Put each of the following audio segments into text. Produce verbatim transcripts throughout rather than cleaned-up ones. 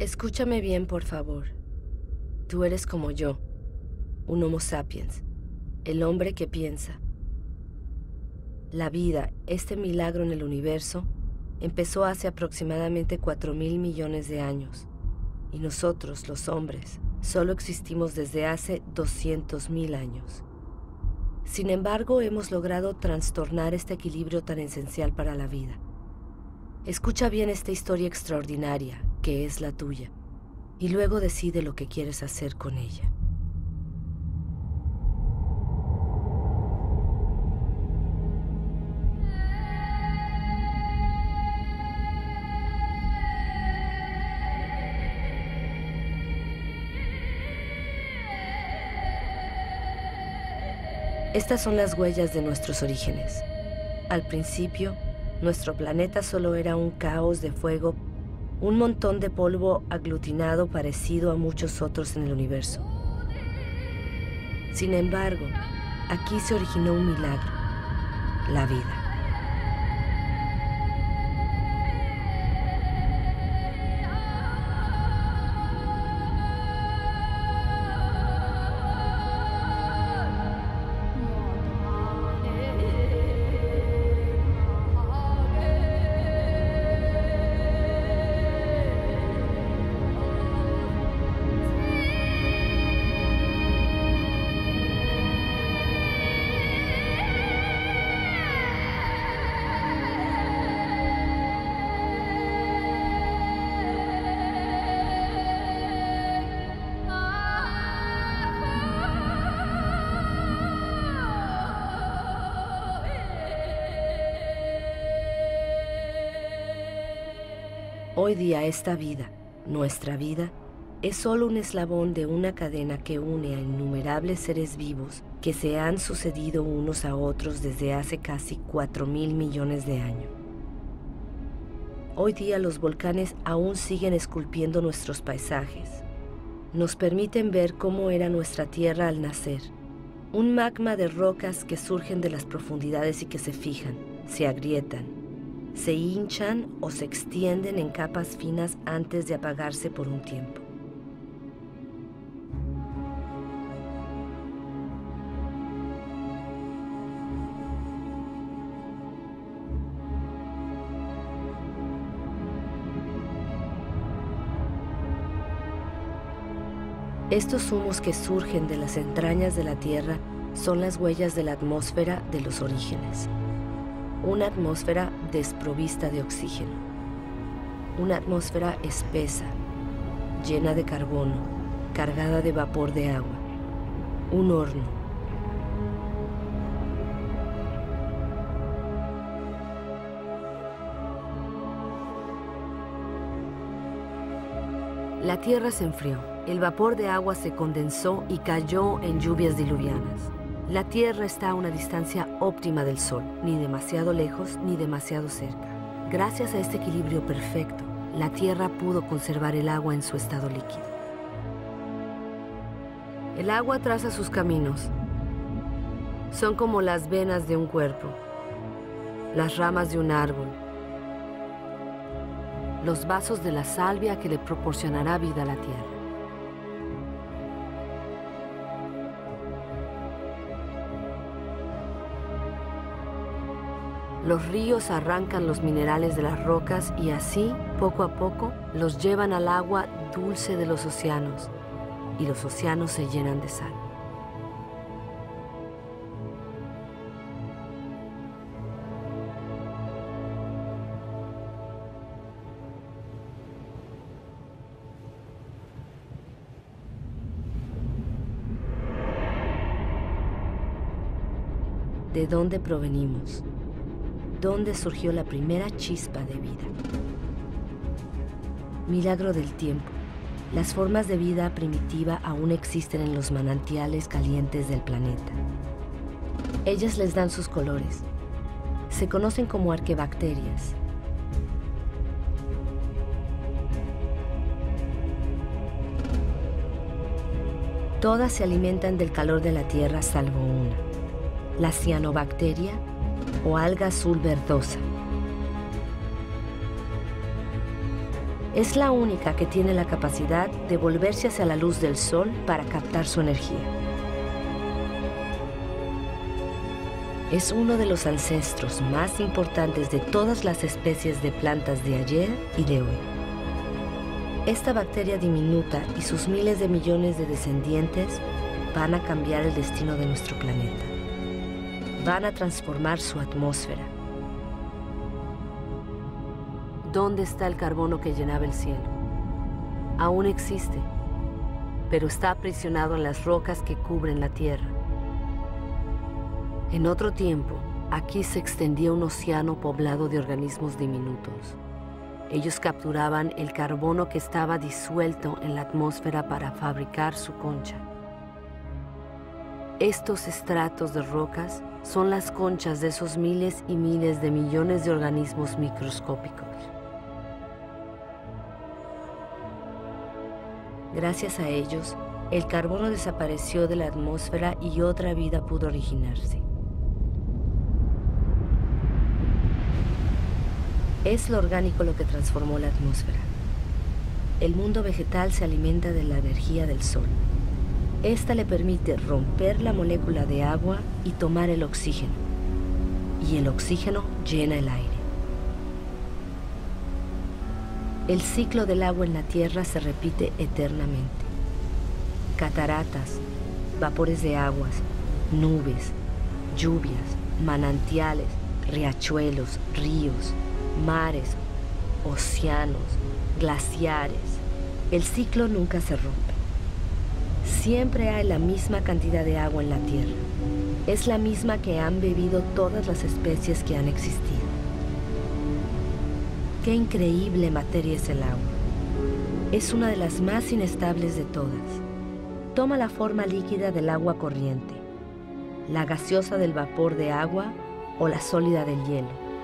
Escúchame bien, por favor. Tú eres como yo, un Homo sapiens, el hombre que piensa. La vida, este milagro en el universo, empezó hace aproximadamente cuatro mil millones de años. Y nosotros, los hombres, solo existimos desde hace doscientos mil años. Sin embargo, hemos logrado trastornar este equilibrio tan esencial para la vida. Escucha bien esta historia extraordinaria, que es la tuya, y luego decide lo que quieres hacer con ella. Estas son las huellas de nuestros orígenes. Al principio, nuestro planeta solo era un caos de fuego, un montón de polvo aglutinado parecido a muchos otros en el universo. Sin embargo, aquí se originó un milagro, la vida. Hoy día esta vida, nuestra vida, es solo un eslabón de una cadena que une a innumerables seres vivos que se han sucedido unos a otros desde hace casi cuatro mil millones de años. Hoy día los volcanes aún siguen esculpiendo nuestros paisajes. Nos permiten ver cómo era nuestra Tierra al nacer. Un magma de rocas que surgen de las profundidades y que se fijan, se agrietan, se hinchan o se extienden en capas finas antes de apagarse por un tiempo. Estos humos que surgen de las entrañas de la Tierra son las huellas de la atmósfera de los orígenes. Una atmósfera desprovista de oxígeno. Una atmósfera espesa, llena de carbono, cargada de vapor de agua. Un horno. La Tierra se enfrió. El vapor de agua se condensó y cayó en lluvias diluvianas. La Tierra está a una distancia óptima del Sol, ni demasiado lejos ni demasiado cerca. Gracias a este equilibrio perfecto, la Tierra pudo conservar el agua en su estado líquido. El agua traza sus caminos. Son como las venas de un cuerpo, las ramas de un árbol, los vasos de la salvia que le proporcionará vida a la Tierra. Los ríos arrancan los minerales de las rocas y así, poco a poco, los llevan al agua dulce de los océanos, y los océanos se llenan de sal. ¿De dónde provenimos? ¿Dónde surgió la primera chispa de vida? Milagro del tiempo. Las formas de vida primitiva aún existen en los manantiales calientes del planeta. Ellas les dan sus colores. Se conocen como arquebacterias. Todas se alimentan del calor de la Tierra salvo una, la cianobacteria o alga azul verdosa. Es la única que tiene la capacidad de volverse hacia la luz del sol para captar su energía. Es uno de los ancestros más importantes de todas las especies de plantas de ayer y de hoy. Esta bacteria diminuta y sus miles de millones de descendientes van a cambiar el destino de nuestro planeta. Van a transformar su atmósfera. ¿Dónde está el carbono que llenaba el cielo? Aún existe, pero está aprisionado en las rocas que cubren la Tierra. En otro tiempo, aquí se extendía un océano poblado de organismos diminutos. Ellos capturaban el carbono que estaba disuelto en la atmósfera para fabricar su concha. Estos estratos de rocas son las conchas de esos miles y miles de millones de organismos microscópicos. Gracias a ellos, el carbono desapareció de la atmósfera y otra vida pudo originarse. Es lo orgánico lo que transformó la atmósfera. El mundo vegetal se alimenta de la energía del sol. Esta le permite romper la molécula de agua y tomar el oxígeno. Y el oxígeno llena el aire. El ciclo del agua en la Tierra se repite eternamente. Cataratas, vapores de aguas, nubes, lluvias, manantiales, riachuelos, ríos, mares, océanos, glaciares. El ciclo nunca se rompe. Siempre hay la misma cantidad de agua en la Tierra. Es la misma que han bebido todas las especies que han existido. Qué increíble materia es el agua. Es una de las más inestables de todas. Toma la forma líquida del agua corriente, la gaseosa del vapor de agua o la sólida del hielo.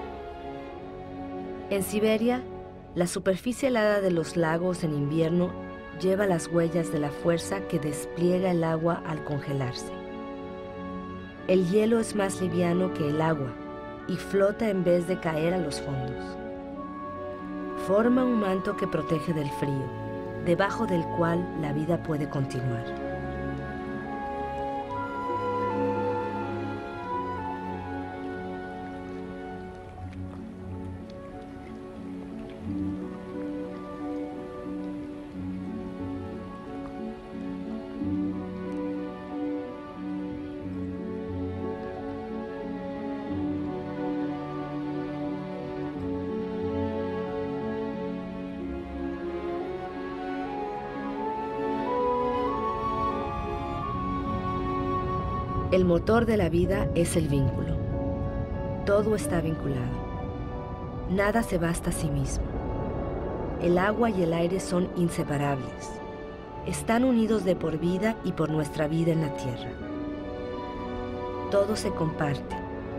En Siberia, la superficie helada de los lagos en invierno lleva las huellas de la fuerza que despliega el agua al congelarse. El hielo es más liviano que el agua y flota en vez de caer a los fondos. Forma un manto que protege del frío, debajo del cual la vida puede continuar. El motor de la vida es el vínculo. Todo está vinculado. Nada se basta a sí mismo. El agua y el aire son inseparables. Están unidos de por vida y por nuestra vida en la Tierra. Todo se comparte.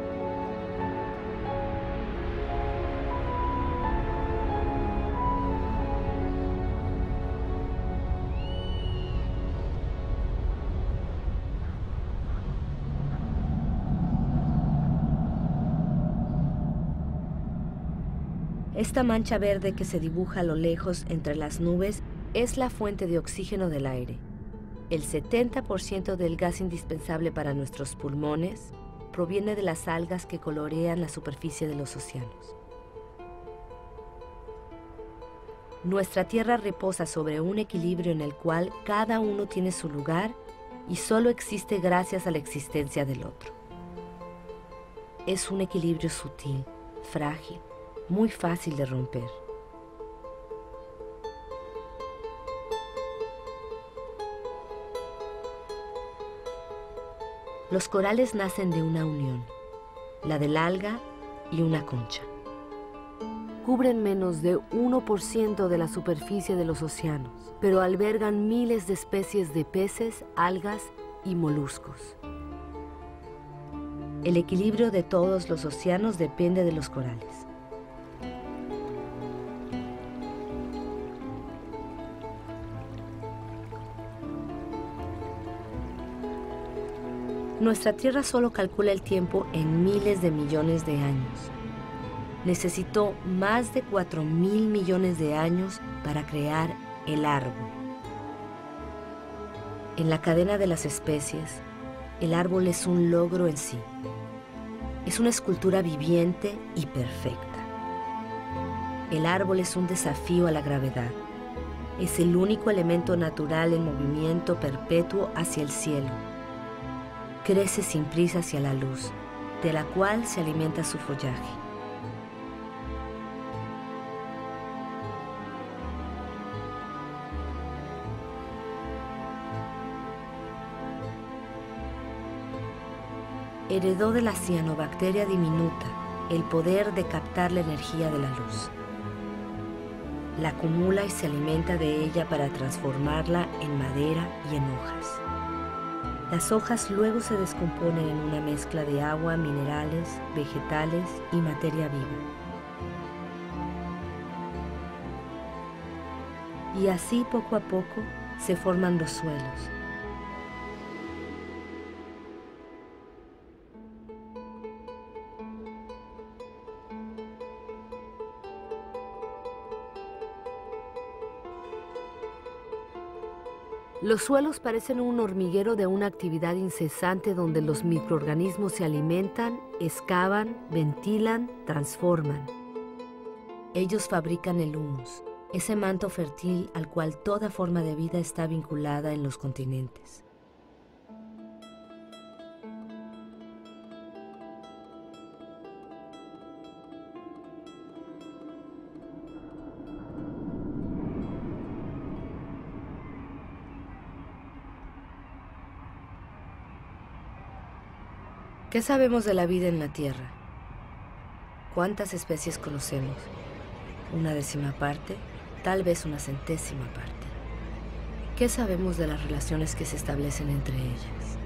Esta mancha verde que se dibuja a lo lejos entre las nubes es la fuente de oxígeno del aire. El setenta por ciento del gas indispensable para nuestros pulmones proviene de las algas que colorean la superficie de los océanos. Nuestra Tierra reposa sobre un equilibrio en el cual cada uno tiene su lugar y solo existe gracias a la existencia del otro. Es un equilibrio sutil, frágil, muy fácil de romper. Los corales nacen de una unión, la del alga y una concha. Cubren menos de uno por ciento de la superficie de los océanos, pero albergan miles de especies de peces, algas y moluscos. El equilibrio de todos los océanos depende de los corales. Nuestra Tierra solo calcula el tiempo en miles de millones de años. Necesitó más de cuatro mil millones de años para crear el árbol. En la cadena de las especies, el árbol es un logro en sí. Es una escultura viviente y perfecta. El árbol es un desafío a la gravedad. Es el único elemento natural en movimiento perpetuo hacia el cielo. Crece sin prisa hacia la luz, de la cual se alimenta su follaje. Heredó de la cianobacteria diminuta el poder de captar la energía de la luz. La acumula y se alimenta de ella para transformarla en madera y en hojas. Las hojas luego se descomponen en una mezcla de agua, minerales, vegetales y materia viva. Y así poco a poco se forman los suelos. Los suelos parecen un hormiguero de una actividad incesante donde los microorganismos se alimentan, excavan, ventilan, transforman. Ellos fabrican el humus, ese manto fértil al cual toda forma de vida está vinculada en los continentes. ¿Qué sabemos de la vida en la Tierra? ¿Cuántas especies conocemos? ¿Una décima parte? Tal vez una centésima parte. ¿Qué sabemos de las relaciones que se establecen entre ellas?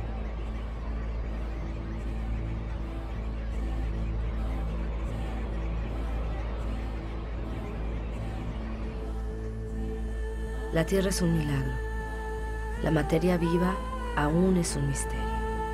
La Tierra es un milagro. La materia viva aún es un misterio.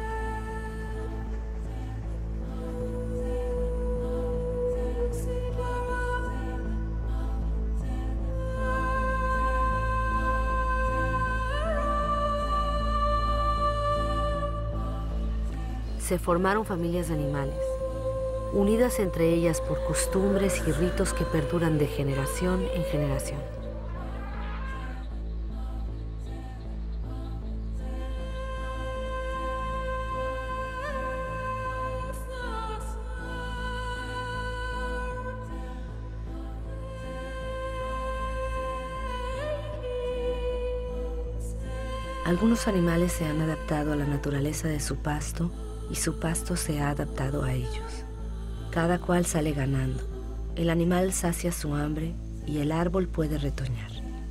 Se formaron familias de animales, unidas entre ellas por costumbres y ritos que perduran de generación en generación. Algunos animales se han adaptado a la naturaleza de su pasto y su pasto se ha adaptado a ellos. Cada cual sale ganando. El animal sacia su hambre y el árbol puede retoñar.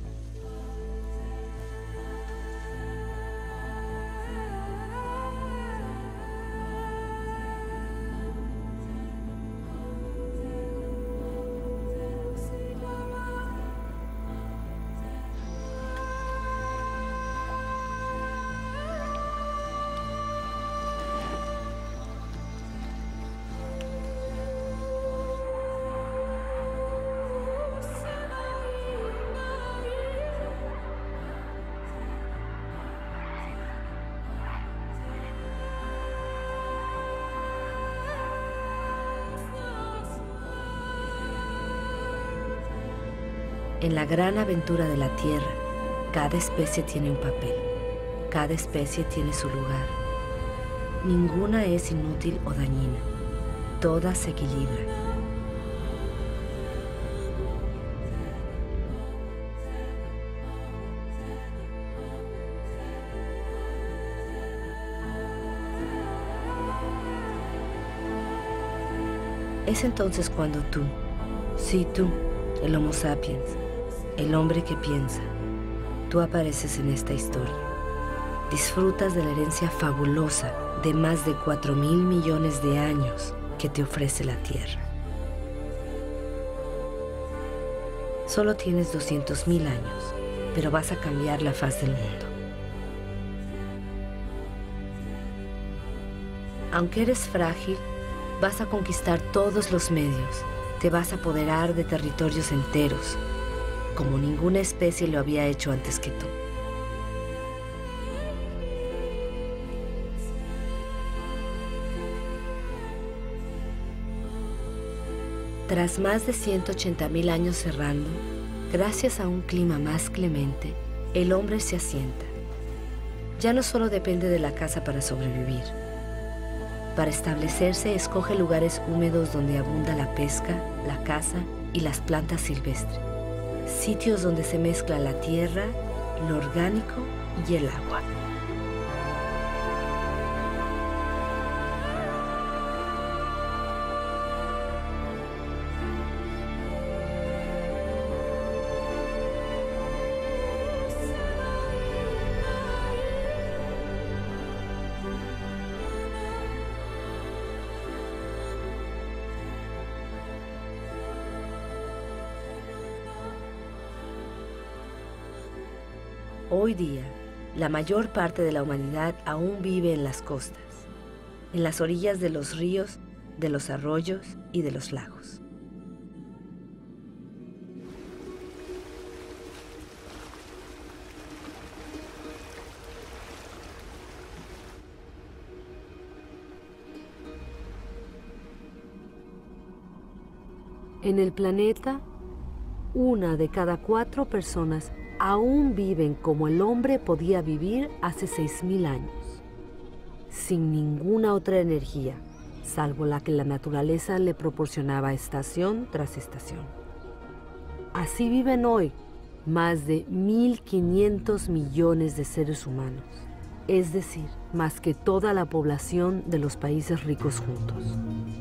En la gran aventura de la Tierra, cada especie tiene un papel, cada especie tiene su lugar. Ninguna es inútil o dañina, todas se equilibran. Es entonces cuando tú, sí tú, el Homo sapiens, el hombre que piensa, tú apareces en esta historia. Disfrutas de la herencia fabulosa de más de cuatro mil millones de años que te ofrece la Tierra. Solo tienes doscientos mil años, pero vas a cambiar la faz del mundo. Aunque eres frágil, vas a conquistar todos los medios. Te vas a apoderar de territorios enteros. como ninguna especie lo había hecho antes que tú. Tras más de ciento ochenta mil años cerrando, gracias a un clima más clemente, el hombre se asienta. Ya no solo depende de la caza para sobrevivir. Para establecerse, escoge lugares húmedos donde abunda la pesca, la caza y las plantas silvestres. Sitios donde se mezcla la tierra, lo orgánico y el agua. Hoy día, la mayor parte de la humanidad aún vive en las costas, en las orillas de los ríos, de los arroyos y de los lagos. En el planeta, una de cada cuatro personas aún viven como el hombre podía vivir hace seis mil años, sin ninguna otra energía, salvo la que la naturaleza le proporcionaba estación tras estación. Así viven hoy más de mil quinientos millones de seres humanos, es decir, más que toda la población de los países ricos juntos.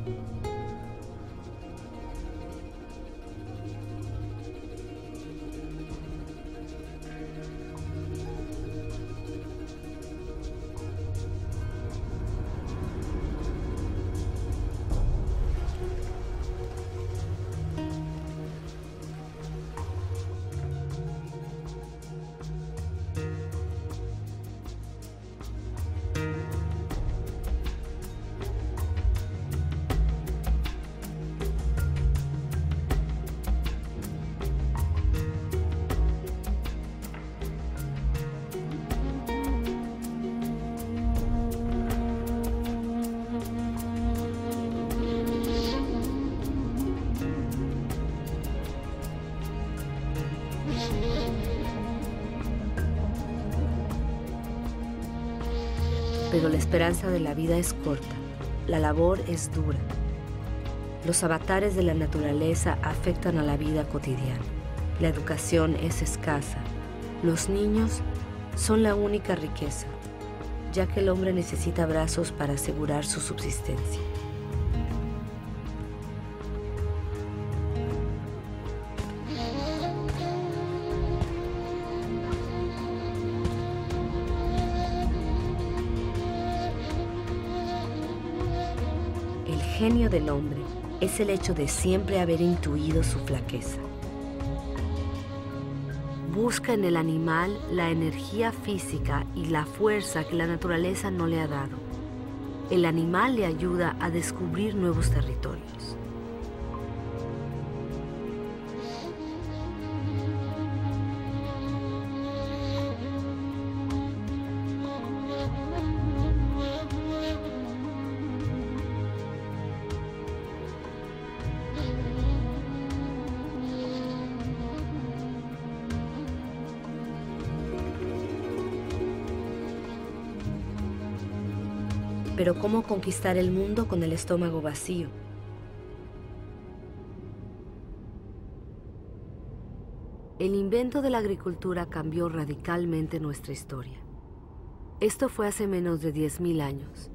Pero la esperanza de la vida es corta, la labor es dura. Los avatares de la naturaleza afectan a la vida cotidiana. La educación es escasa. Los niños son la única riqueza, ya que el hombre necesita brazos para asegurar su subsistencia. El genio del hombre es el hecho de siempre haber intuido su flaqueza. Busca en el animal la energía física y la fuerza que la naturaleza no le ha dado. El animal le ayuda a descubrir nuevos territorios. Pero ¿cómo conquistar el mundo con el estómago vacío? El invento de la agricultura cambió radicalmente nuestra historia. Esto fue hace menos de diez mil años.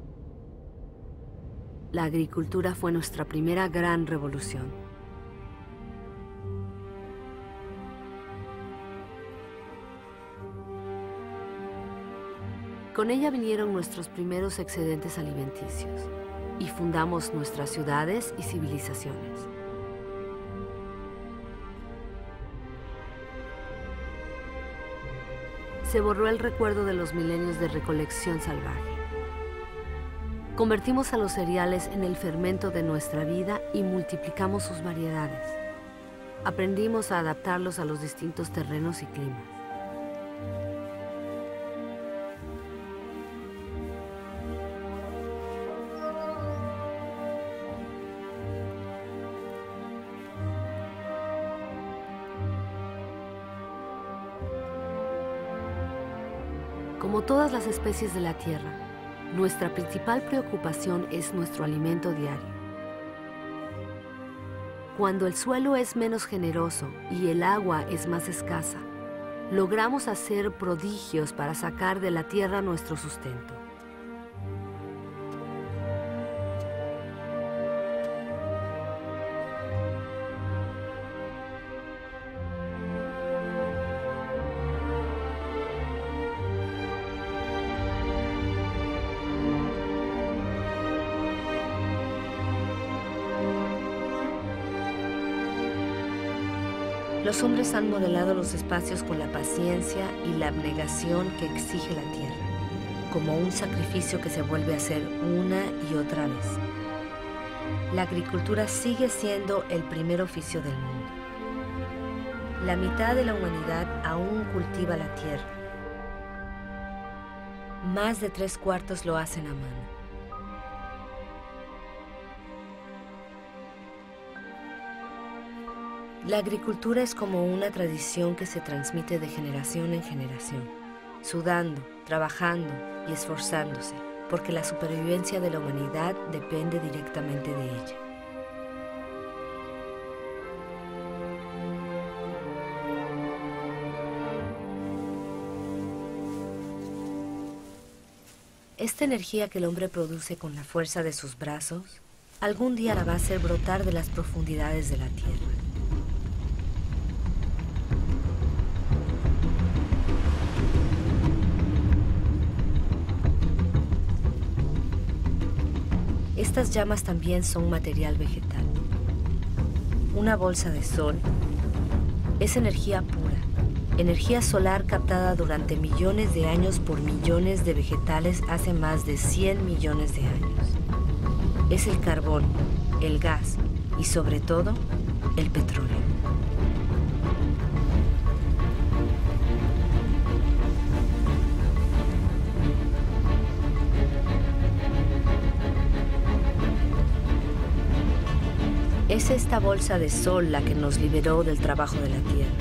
La agricultura fue nuestra primera gran revolución. Con ella vinieron nuestros primeros excedentes alimenticios y fundamos nuestras ciudades y civilizaciones. Se borró el recuerdo de los milenios de recolección salvaje. Convertimos a los cereales en el fermento de nuestra vida y multiplicamos sus variedades. aprendimos a adaptarlos a los distintos terrenos y climas. Como todas las especies de la Tierra, nuestra principal preocupación es nuestro alimento diario. Cuando el suelo es menos generoso y el agua es más escasa, logramos hacer prodigios para sacar de la tierra nuestro sustento. Los hombres han modelado los espacios con la paciencia y la abnegación que exige la tierra, como un sacrificio que se vuelve a hacer una y otra vez. La agricultura sigue siendo el primer oficio del mundo. La mitad de la humanidad aún cultiva la tierra. Más de tres cuartos lo hacen a mano. La agricultura es como una tradición que se transmite de generación en generación, sudando, trabajando y esforzándose, porque la supervivencia de la humanidad depende directamente de ella. Esta energía que el hombre produce con la fuerza de sus brazos, algún día la va a hacer brotar de las profundidades de la tierra. Estas llamas también son material vegetal. Una bolsa de sol es energía pura, energía solar captada durante millones de años por millones de vegetales hace más de cien millones de años. Es el carbón, el gas y sobre todo el petróleo. Es esta bolsa de sol la que nos liberó del trabajo de la tierra.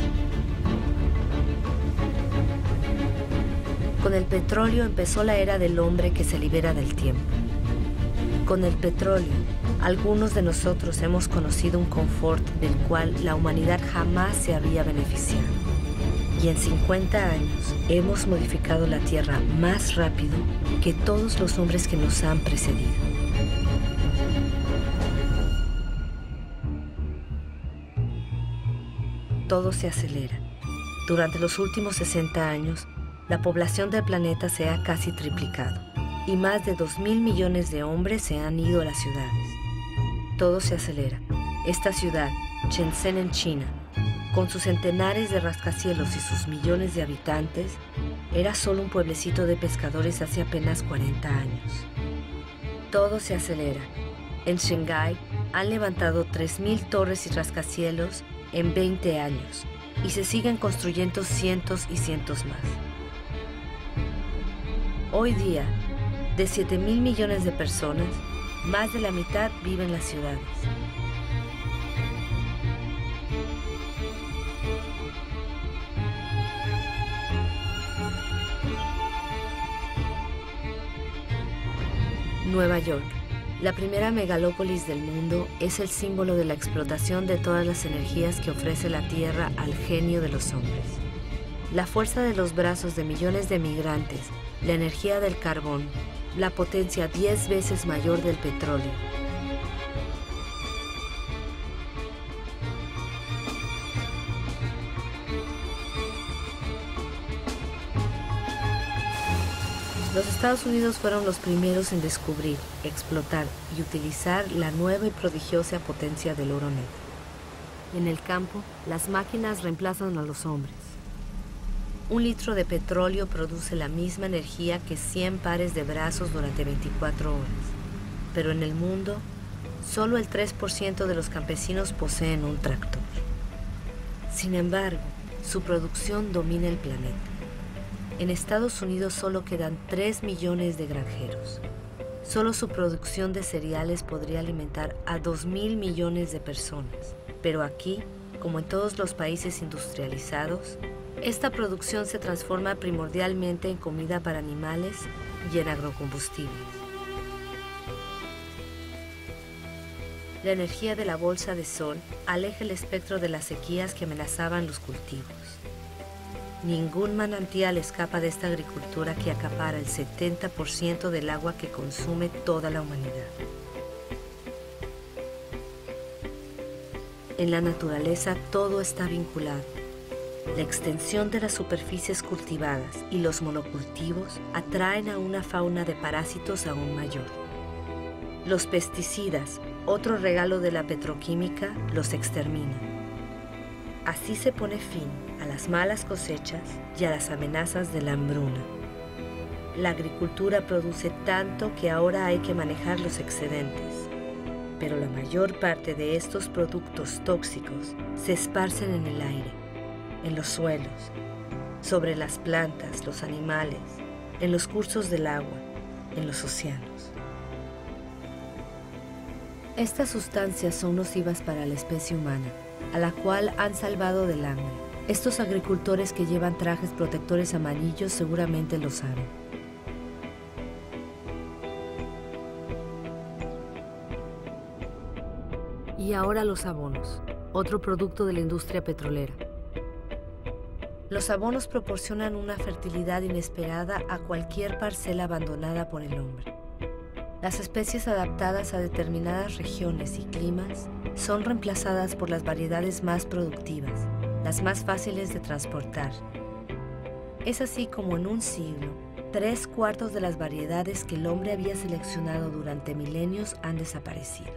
Con el petróleo empezó la era del hombre que se libera del tiempo. Con el petróleo, algunos de nosotros hemos conocido un confort del cual la humanidad jamás se había beneficiado. Y en cincuenta años hemos modificado la tierra más rápido que todos los hombres que nos han precedido. Todo se acelera. Durante los últimos sesenta años, la población del planeta se ha casi triplicado y más de dos mil millones de hombres se han ido a las ciudades. Todo se acelera. Esta ciudad, Shenzhen en China, con sus centenares de rascacielos y sus millones de habitantes, era solo un pueblecito de pescadores hace apenas cuarenta años. Todo se acelera. En Shanghái han levantado tres mil torres y rascacielos en veinte años y se siguen construyendo cientos y cientos más. Hoy día, de siete mil millones de personas, más de la mitad vive en las ciudades. Nueva York, la primera megalópolis del mundo, es el símbolo de la explotación de todas las energías que ofrece la Tierra al genio de los hombres. La fuerza de los brazos de millones de migrantes, la energía del carbón, la potencia diez veces mayor del petróleo. Los Estados Unidos fueron los primeros en descubrir, explotar y utilizar la nueva y prodigiosa potencia del oro negro. En el campo, las máquinas reemplazan a los hombres. Un litro de petróleo produce la misma energía que cien pares de brazos durante veinticuatro horas. Pero en el mundo, solo el tres por ciento de los campesinos poseen un tractor. Sin embargo, su producción domina el planeta. En Estados Unidos solo quedan tres millones de granjeros. Solo su producción de cereales podría alimentar a dos mil millones de personas. Pero aquí, como en todos los países industrializados, esta producción se transforma primordialmente en comida para animales y en agrocombustibles. La energía de la bolsa de sol aleja el espectro de las sequías que amenazaban los cultivos. Ningún manantial escapa de esta agricultura que acapara el setenta por ciento del agua que consume toda la humanidad. En la naturaleza todo está vinculado. La extensión de las superficies cultivadas y los monocultivos atraen a una fauna de parásitos aún mayor. Los pesticidas, otro regalo de la petroquímica, los exterminan. Así se pone fin a las malas cosechas y a las amenazas de la hambruna. La agricultura produce tanto que ahora hay que manejar los excedentes, pero la mayor parte de estos productos tóxicos se esparcen en el aire, en los suelos, sobre las plantas, los animales, en los cursos del agua, en los océanos. Estas sustancias son nocivas para la especie humana, a la cual han salvado del hambre. Estos agricultores que llevan trajes protectores amarillos seguramente lo saben. Y ahora los abonos, otro producto de la industria petrolera. Los abonos proporcionan una fertilidad inesperada a cualquier parcela abandonada por el hombre. Las especies adaptadas a determinadas regiones y climas son reemplazadas por las variedades más productivas, las más fáciles de transportar. Es así como en un siglo, tres cuartos de las variedades que el hombre había seleccionado durante milenios han desaparecido.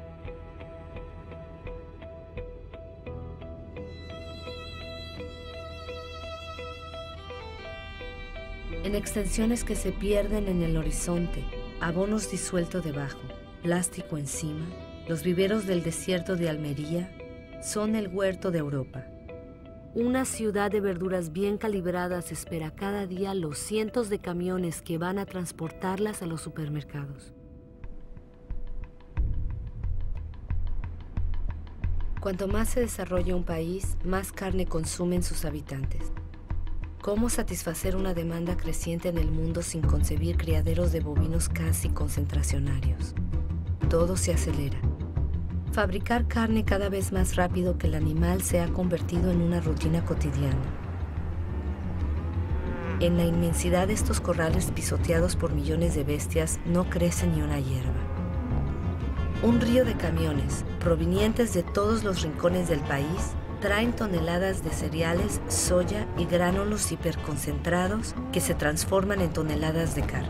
En extensiones que se pierden en el horizonte, abonos disueltos debajo, plástico encima, los viveros del desierto de Almería son el huerto de Europa. Una ciudad de verduras bien calibradas espera cada día los cientos de camiones que van a transportarlas a los supermercados. Cuanto más se desarrolla un país, más carne consumen sus habitantes. ¿Cómo satisfacer una demanda creciente en el mundo sin concebir criaderos de bovinos casi concentracionarios? Todo se acelera. Fabricar carne cada vez más rápido que el animal se ha convertido en una rutina cotidiana. En la inmensidad de estos corrales pisoteados por millones de bestias no crece ni una hierba. Un río de camiones, provenientes de todos los rincones del país, traen toneladas de cereales, soya y gránulos hiperconcentrados que se transforman en toneladas de carne.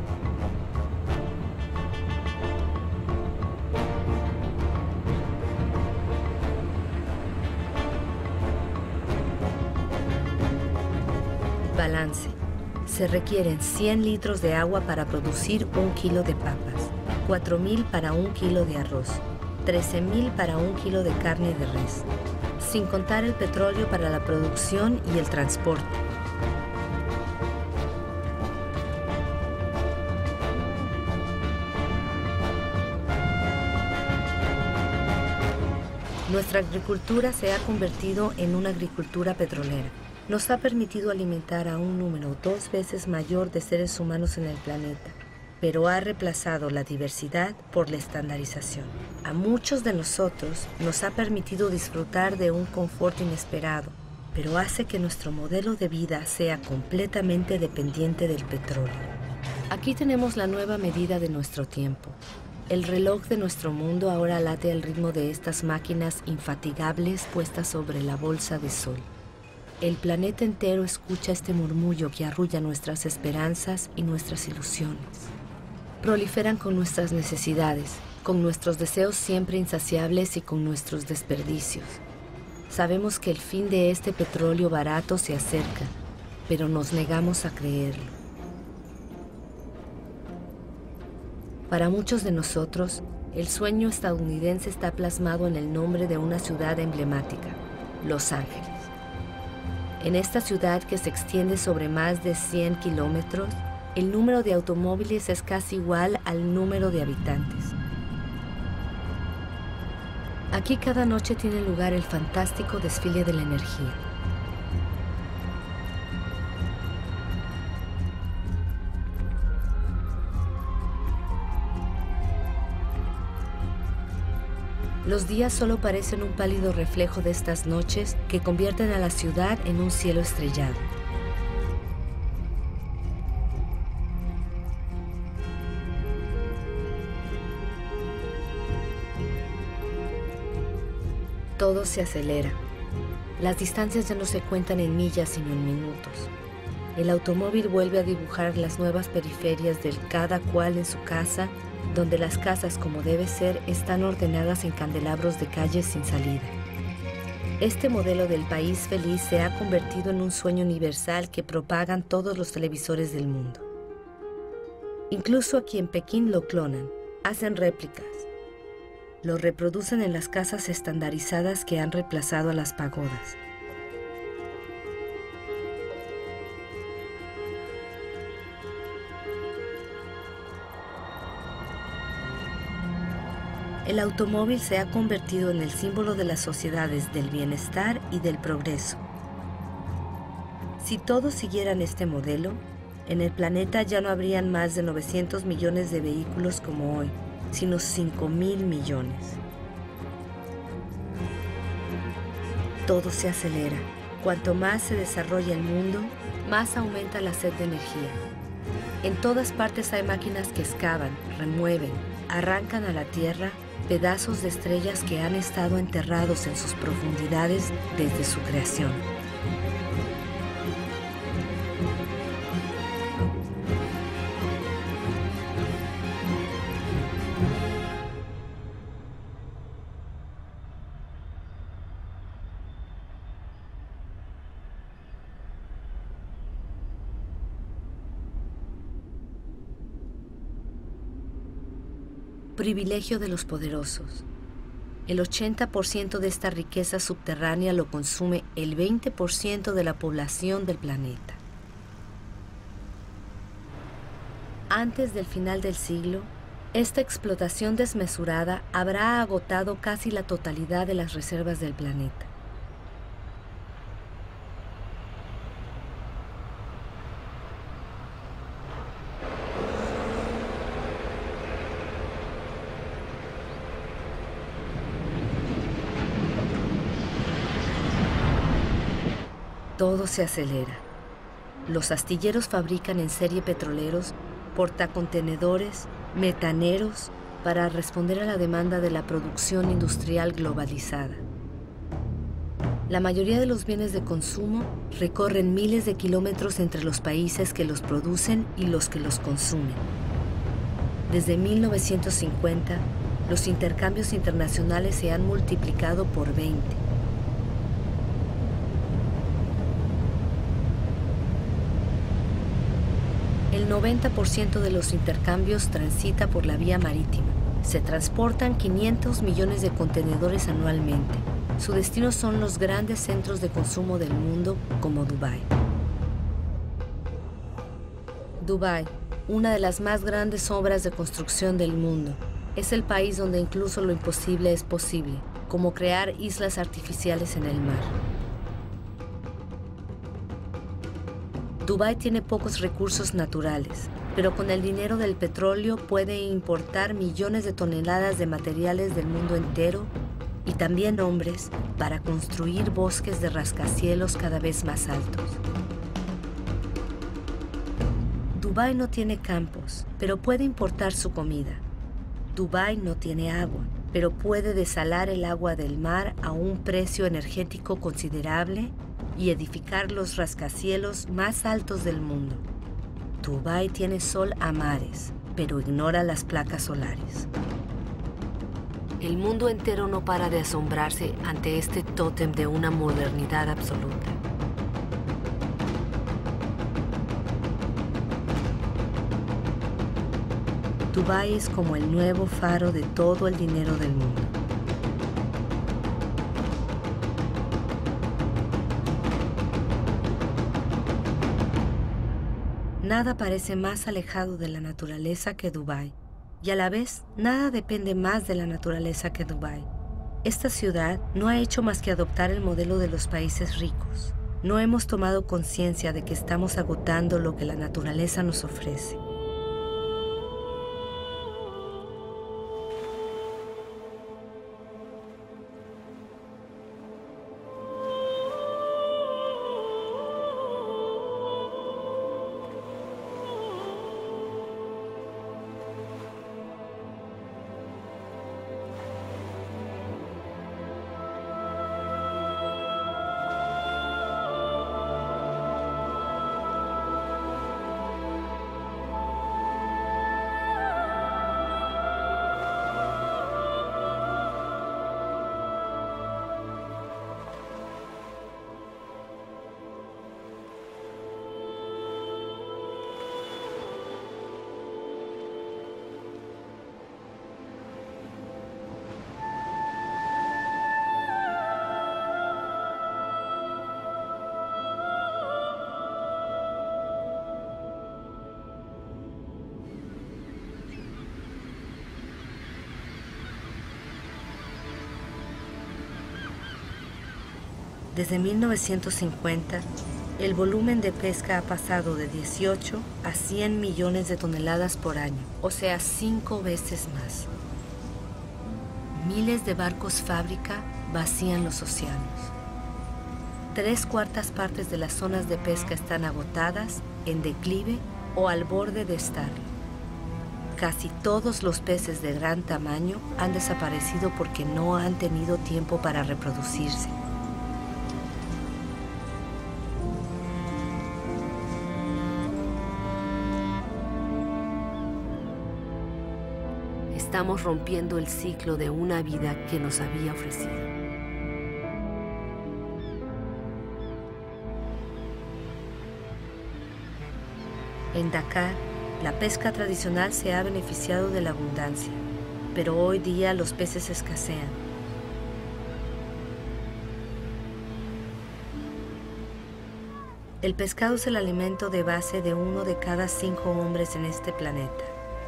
Balance. Se requieren cien litros de agua para producir un kilo de papas, cuatro mil para un kilo de arroz, trece mil para un kilo de carne de res, sin contar el petróleo para la producción y el transporte. Nuestra agricultura se ha convertido en una agricultura petrolera. Nos ha permitido alimentar a un número dos veces mayor de seres humanos en el planeta, pero ha reemplazado la diversidad por la estandarización. A muchos de nosotros nos ha permitido disfrutar de un confort inesperado, pero hace que nuestro modelo de vida sea completamente dependiente del petróleo. Aquí tenemos la nueva medida de nuestro tiempo. El reloj de nuestro mundo ahora late al ritmo de estas máquinas infatigables puestas sobre la bolsa de sol. El planeta entero escucha este murmullo que arrulla nuestras esperanzas y nuestras ilusiones. Proliferan con nuestras necesidades, con nuestros deseos siempre insaciables y con nuestros desperdicios. Sabemos que el fin de este petróleo barato se acerca, pero nos negamos a creerlo. Para muchos de nosotros, el sueño estadounidense está plasmado en el nombre de una ciudad emblemática. Los Ángeles. En esta ciudad que se extiende sobre más de cien kilómetros, el número de automóviles es casi igual al número de habitantes. Aquí cada noche tiene lugar el fantástico desfile de la energía. Los días solo parecen un pálido reflejo de estas noches que convierten a la ciudad en un cielo estrellado. Todo se acelera. Las distancias ya no se cuentan en millas sino en minutos. El automóvil vuelve a dibujar las nuevas periferias del cada cual en su casa, donde las casas, como debe ser, están ordenadas en candelabros de calles sin salida. Este modelo del país feliz se ha convertido en un sueño universal que propagan todos los televisores del mundo. Incluso aquí en Pekín lo clonan, hacen réplicas. Lo reproducen en las casas estandarizadas que han reemplazado a las pagodas. El automóvil se ha convertido en el símbolo de las sociedades del bienestar y del progreso. Si todos siguieran este modelo, en el planeta ya no habrían más de novecientos millones de vehículos como hoy, sino cinco mil millones. Todo se acelera. Cuanto más se desarrolla el mundo, más aumenta la sed de energía. En todas partes hay máquinas que excavan, remueven, arrancan a la Tierra pedazos de estrellas que han estado enterrados en sus profundidades desde su creación. Privilegio de los poderosos. El ochenta por ciento de esta riqueza subterránea lo consume el veinte por ciento de la población del planeta. Antes del final del siglo, esta explotación desmesurada habrá agotado casi la totalidad de las reservas del planeta. Todo se acelera. Los astilleros fabrican en serie petroleros, portacontenedores, metaneros, para responder a la demanda de la producción industrial globalizada. La mayoría de los bienes de consumo recorren miles de kilómetros entre los países que los producen y los que los consumen. Desde mil novecientos cincuenta, los intercambios internacionales se han multiplicado por veinte. El noventa por ciento de los intercambios transita por la vía marítima. Se transportan quinientos millones de contenedores anualmente. Su destino son los grandes centros de consumo del mundo, como Dubái. Dubái, una de las más grandes obras de construcción del mundo, es el país donde incluso lo imposible es posible, como crear islas artificiales en el mar. Dubái tiene pocos recursos naturales, pero con el dinero del petróleo puede importar millones de toneladas de materiales del mundo entero y también hombres para construir bosques de rascacielos cada vez más altos. Dubái no tiene campos, pero puede importar su comida. Dubái no tiene agua, pero puede desalar el agua del mar a un precio energético considerable y edificar los rascacielos más altos del mundo. Dubái tiene sol a mares, pero ignora las placas solares. El mundo entero no para de asombrarse ante este tótem de una modernidad absoluta. Dubái es como el nuevo faro de todo el dinero del mundo. Nada parece más alejado de la naturaleza que Dubái, y a la vez nada depende más de la naturaleza que Dubái. Esta ciudad no ha hecho más que adoptar el modelo de los países ricos. No hemos tomado conciencia de que estamos agotando lo que la naturaleza nos ofrece. Desde mil novecientos cincuenta, el volumen de pesca ha pasado de dieciocho a cien millones de toneladas por año, o sea, cinco veces más. Miles de barcos fábrica vacían los océanos. Tres cuartas partes de las zonas de pesca están agotadas, en declive o al borde de estarlo. Casi todos los peces de gran tamaño han desaparecido porque no han tenido tiempo para reproducirse. Estamos rompiendo el ciclo de una vida que nos había ofrecido. En Dakar, la pesca tradicional se ha beneficiado de la abundancia, pero hoy día los peces escasean. El pescado es el alimento de base de uno de cada cinco hombres en este planeta.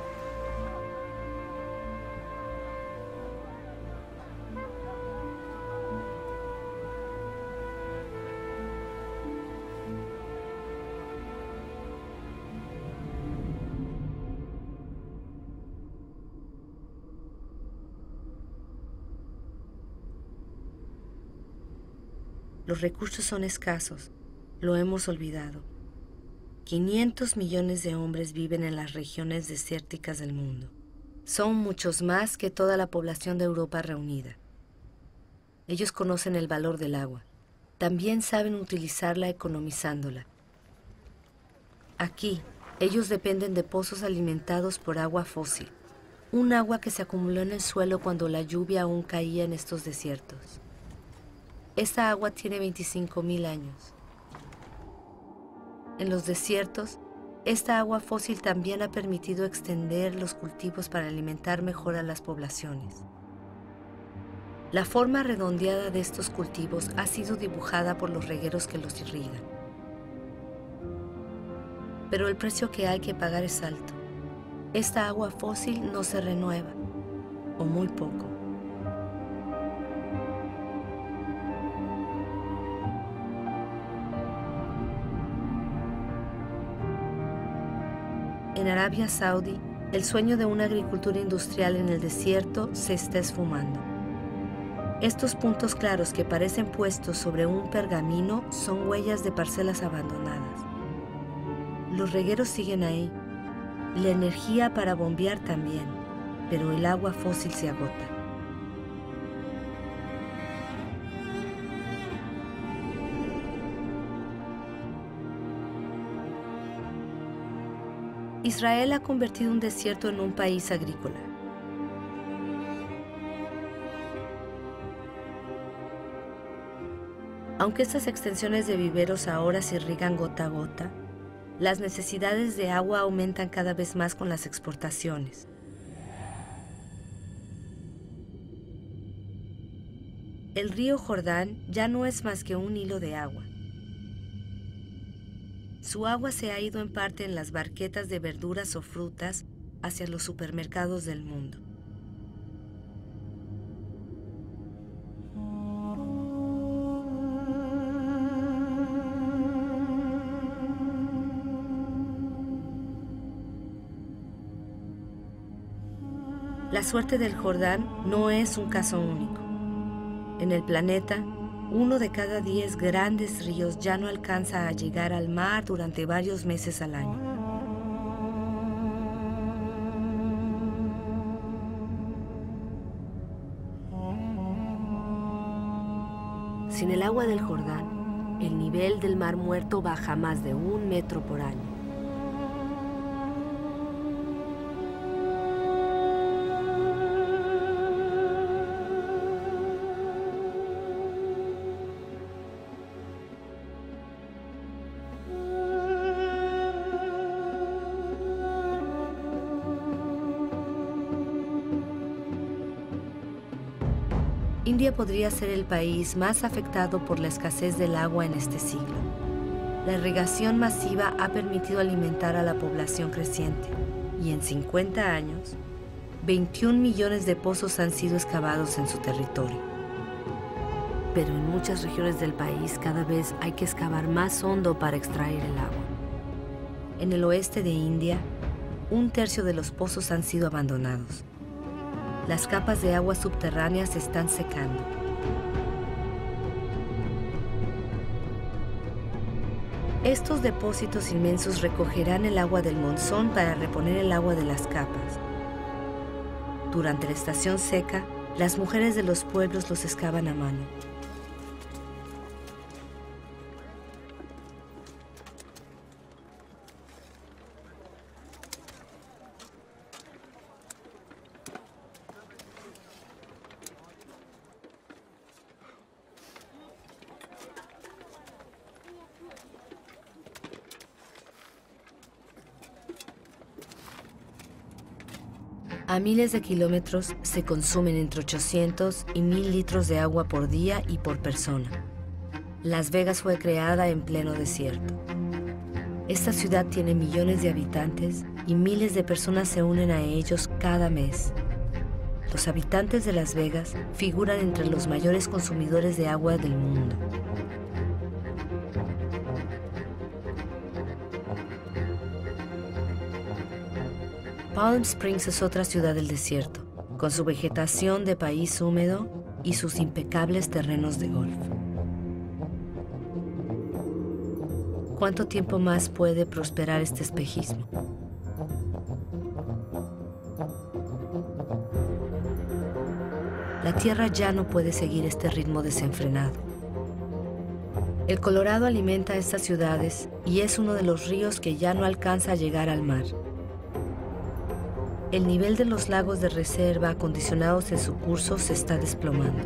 Los recursos son escasos, lo hemos olvidado. quinientos millones de hombres viven en las regiones desérticas del mundo. Son muchos más que toda la población de Europa reunida. Ellos conocen el valor del agua. También saben utilizarla economizándola. Aquí, ellos dependen de pozos alimentados por agua fósil, un agua que se acumuló en el suelo cuando la lluvia aún caía en estos desiertos. Esta agua tiene veinticinco mil años. En los desiertos, esta agua fósil también ha permitido extender los cultivos para alimentar mejor a las poblaciones. La forma redondeada de estos cultivos ha sido dibujada por los regueros que los irrigan. Pero el precio que hay que pagar es alto. Esta agua fósil no se renueva, o muy poco. En Arabia Saudí, el sueño de una agricultura industrial en el desierto se está esfumando. Estos puntos claros que parecen puestos sobre un pergamino son huellas de parcelas abandonadas. Los regueros siguen ahí, la energía para bombear también, pero el agua fósil se agota. Israel ha convertido un desierto en un país agrícola. Aunque estas extensiones de viveros ahora se irrigan gota a gota, las necesidades de agua aumentan cada vez más con las exportaciones. El río Jordán ya no es más que un hilo de agua. Su agua se ha ido en parte en las barquetas de verduras o frutas hacia los supermercados del mundo. La suerte del Jordán no es un caso único. En el planeta, uno de cada diez grandes ríos ya no alcanza a llegar al mar durante varios meses al año. Sin el agua del Jordán, el nivel del Mar Muerto baja más de un metro por año. India podría ser el país más afectado por la escasez del agua en este siglo. La irrigación masiva ha permitido alimentar a la población creciente y en cincuenta años, veintiún millones de pozos han sido excavados en su territorio. Pero en muchas regiones del país cada vez hay que excavar más hondo para extraer el agua. En el oeste de India, un tercio de los pozos han sido abandonados. Las capas de agua subterráneas se están secando. Estos depósitos inmensos recogerán el agua del monzón para reponer el agua de las capas. Durante la estación seca, las mujeres de los pueblos los excavan a mano. A miles de kilómetros se consumen entre ochocientos y mil litros de agua por día y por persona. Las Vegas fue creada en pleno desierto. Esta ciudad tiene millones de habitantes y miles de personas se unen a ellos cada mes. Los habitantes de Las Vegas figuran entre los mayores consumidores de agua del mundo. Palm Springs es otra ciudad del desierto, con su vegetación de país húmedo y sus impecables terrenos de golf. ¿Cuánto tiempo más puede prosperar este espejismo? La tierra ya no puede seguir este ritmo desenfrenado. El Colorado alimenta estas ciudades y es uno de los ríos que ya no alcanza a llegar al mar. El nivel de los lagos de reserva acondicionados en su curso se está desplomando.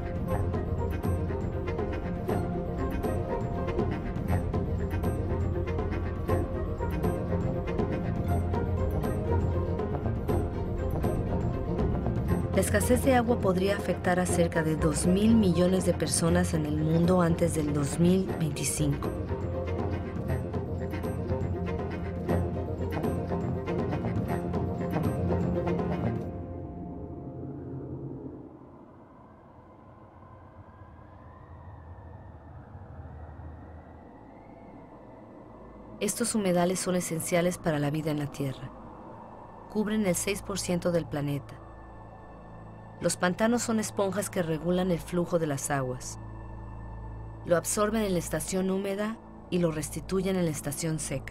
La escasez de agua podría afectar a cerca de dos mil millones de personas en el mundo antes del dos mil veinticinco. Estos humedales son esenciales para la vida en la Tierra. Cubren el seis por ciento del planeta. Los pantanos son esponjas que regulan el flujo de las aguas. Lo absorben en la estación húmeda y lo restituyen en la estación seca.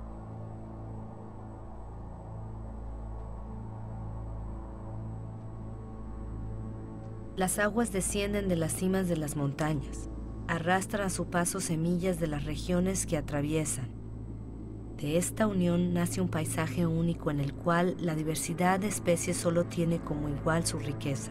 Las aguas descienden de las cimas de las montañas, arrastran a su paso semillas de las regiones que atraviesan. De esta unión nace un paisaje único en el cual la diversidad de especies solo tiene como igual su riqueza.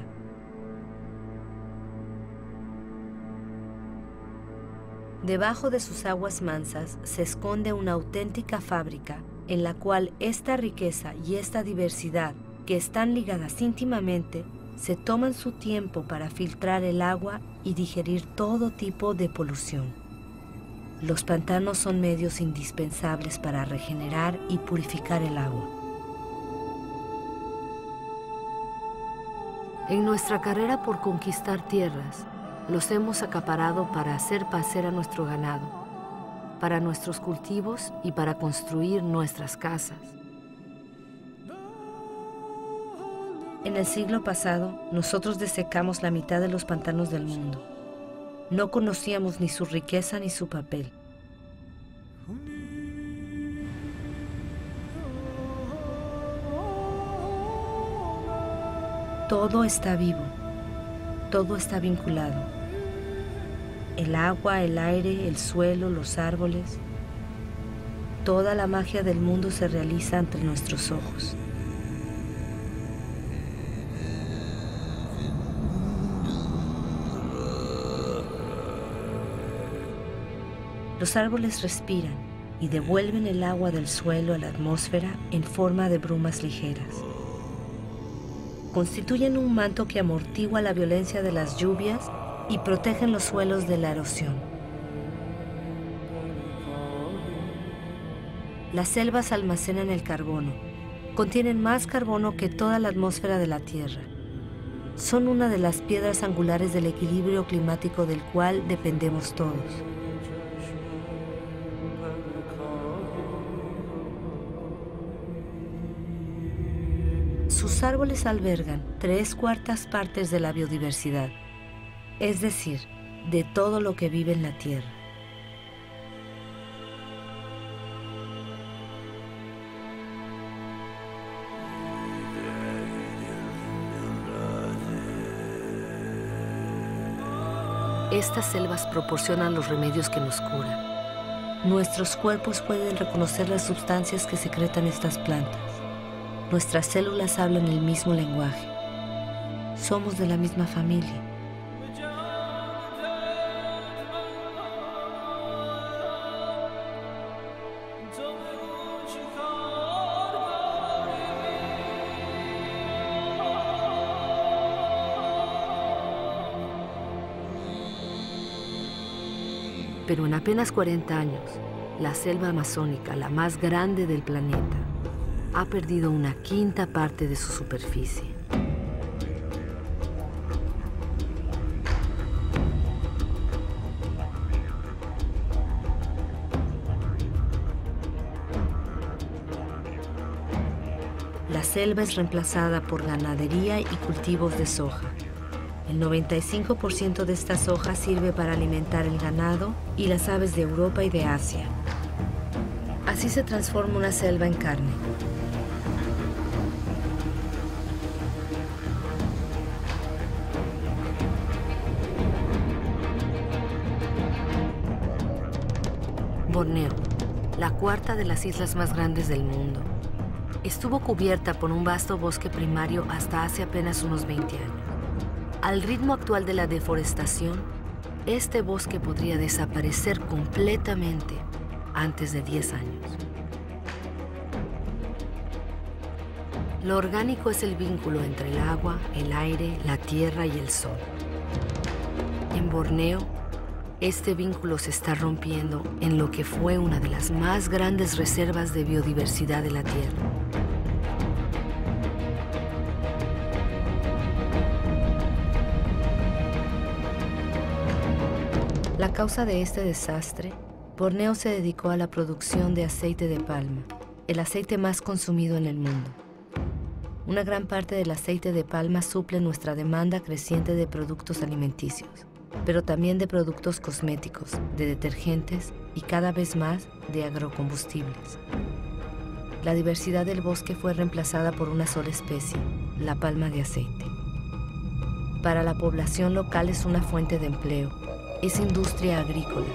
Debajo de sus aguas mansas se esconde una auténtica fábrica en la cual esta riqueza y esta diversidad, que están ligadas íntimamente, se toman su tiempo para filtrar el agua y digerir todo tipo de polución. Los pantanos son medios indispensables para regenerar y purificar el agua. En nuestra carrera por conquistar tierras, los hemos acaparado para hacer pacer a nuestro ganado, para nuestros cultivos y para construir nuestras casas. En el siglo pasado, nosotros desecamos la mitad de los pantanos del mundo. No conocíamos ni su riqueza ni su papel. Todo está vivo, todo está vinculado. El agua, el aire, el suelo, los árboles. Toda la magia del mundo se realiza ante nuestros ojos. Los árboles respiran y devuelven el agua del suelo a la atmósfera en forma de brumas ligeras. Constituyen un manto que amortigua la violencia de las lluvias y protegen los suelos de la erosión. Las selvas almacenan el carbono. Contienen más carbono que toda la atmósfera de la Tierra. Son una de las piedras angulares del equilibrio climático del cual dependemos todos. Sus árboles albergan tres cuartas partes de la biodiversidad, es decir, de todo lo que vive en la Tierra. Estas selvas proporcionan los remedios que nos curan. Nuestros cuerpos pueden reconocer las sustancias que secretan estas plantas. Nuestras células hablan el mismo lenguaje. Somos de la misma familia. Pero en apenas cuarenta años, la selva amazónica, la más grande del planeta, ha perdido una quinta parte de su superficie. La selva es reemplazada por ganadería y cultivos de soja. El noventa y cinco por ciento de esta soja sirve para alimentar el ganado y las aves de Europa y de Asia. Así se transforma una selva en carne. Borneo, la cuarta de las islas más grandes del mundo, estuvo cubierta por un vasto bosque primario hasta hace apenas unos veinte años. Al ritmo actual de la deforestación, este bosque podría desaparecer completamente antes de diez años. Lo orgánico es el vínculo entre el agua, el aire, la tierra y el sol. En Borneo, este vínculo se está rompiendo en lo que fue una de las más grandes reservas de biodiversidad de la Tierra. A causa de este desastre, Borneo se dedicó a la producción de aceite de palma, el aceite más consumido en el mundo. Una gran parte del aceite de palma suple nuestra demanda creciente de productos alimenticios, pero también de productos cosméticos, de detergentes y cada vez más de agrocombustibles. La diversidad del bosque fue reemplazada por una sola especie, la palma de aceite. Para la población local es una fuente de empleo, es industria agrícola.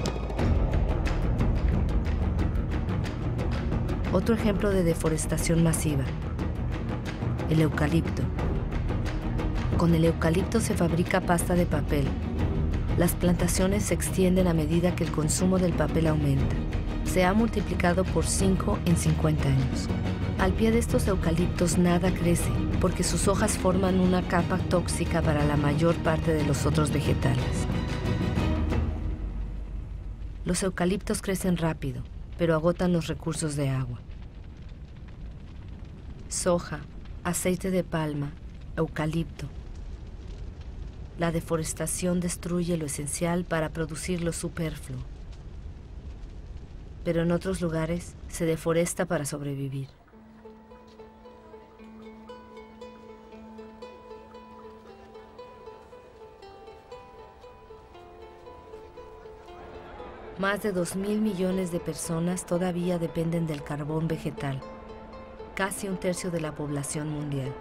Otro ejemplo de deforestación masiva, el eucalipto. Con el eucalipto se fabrica pasta de papel. Las plantaciones se extienden a medida que el consumo del papel aumenta. Se ha multiplicado por cinco en cincuenta años. Al pie de estos eucaliptos nada crece, porque sus hojas forman una capa tóxica para la mayor parte de los otros vegetales. Los eucaliptos crecen rápido, pero agotan los recursos de agua. Soja, aceite de palma, eucalipto. La deforestación destruye lo esencial para producir lo superfluo. Pero en otros lugares se deforesta para sobrevivir. Más de dos mil millones de personas todavía dependen del carbón vegetal, casi un tercio de la población mundial.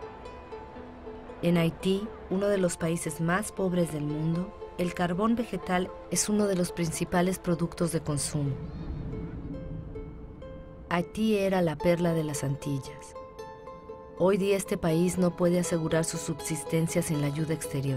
En Haití, uno de los países más pobres del mundo, el carbón vegetal es uno de los principales productos de consumo. Haití era la perla de las Antillas. Hoy día este país no puede asegurar su subsistencia sin la ayuda exterior.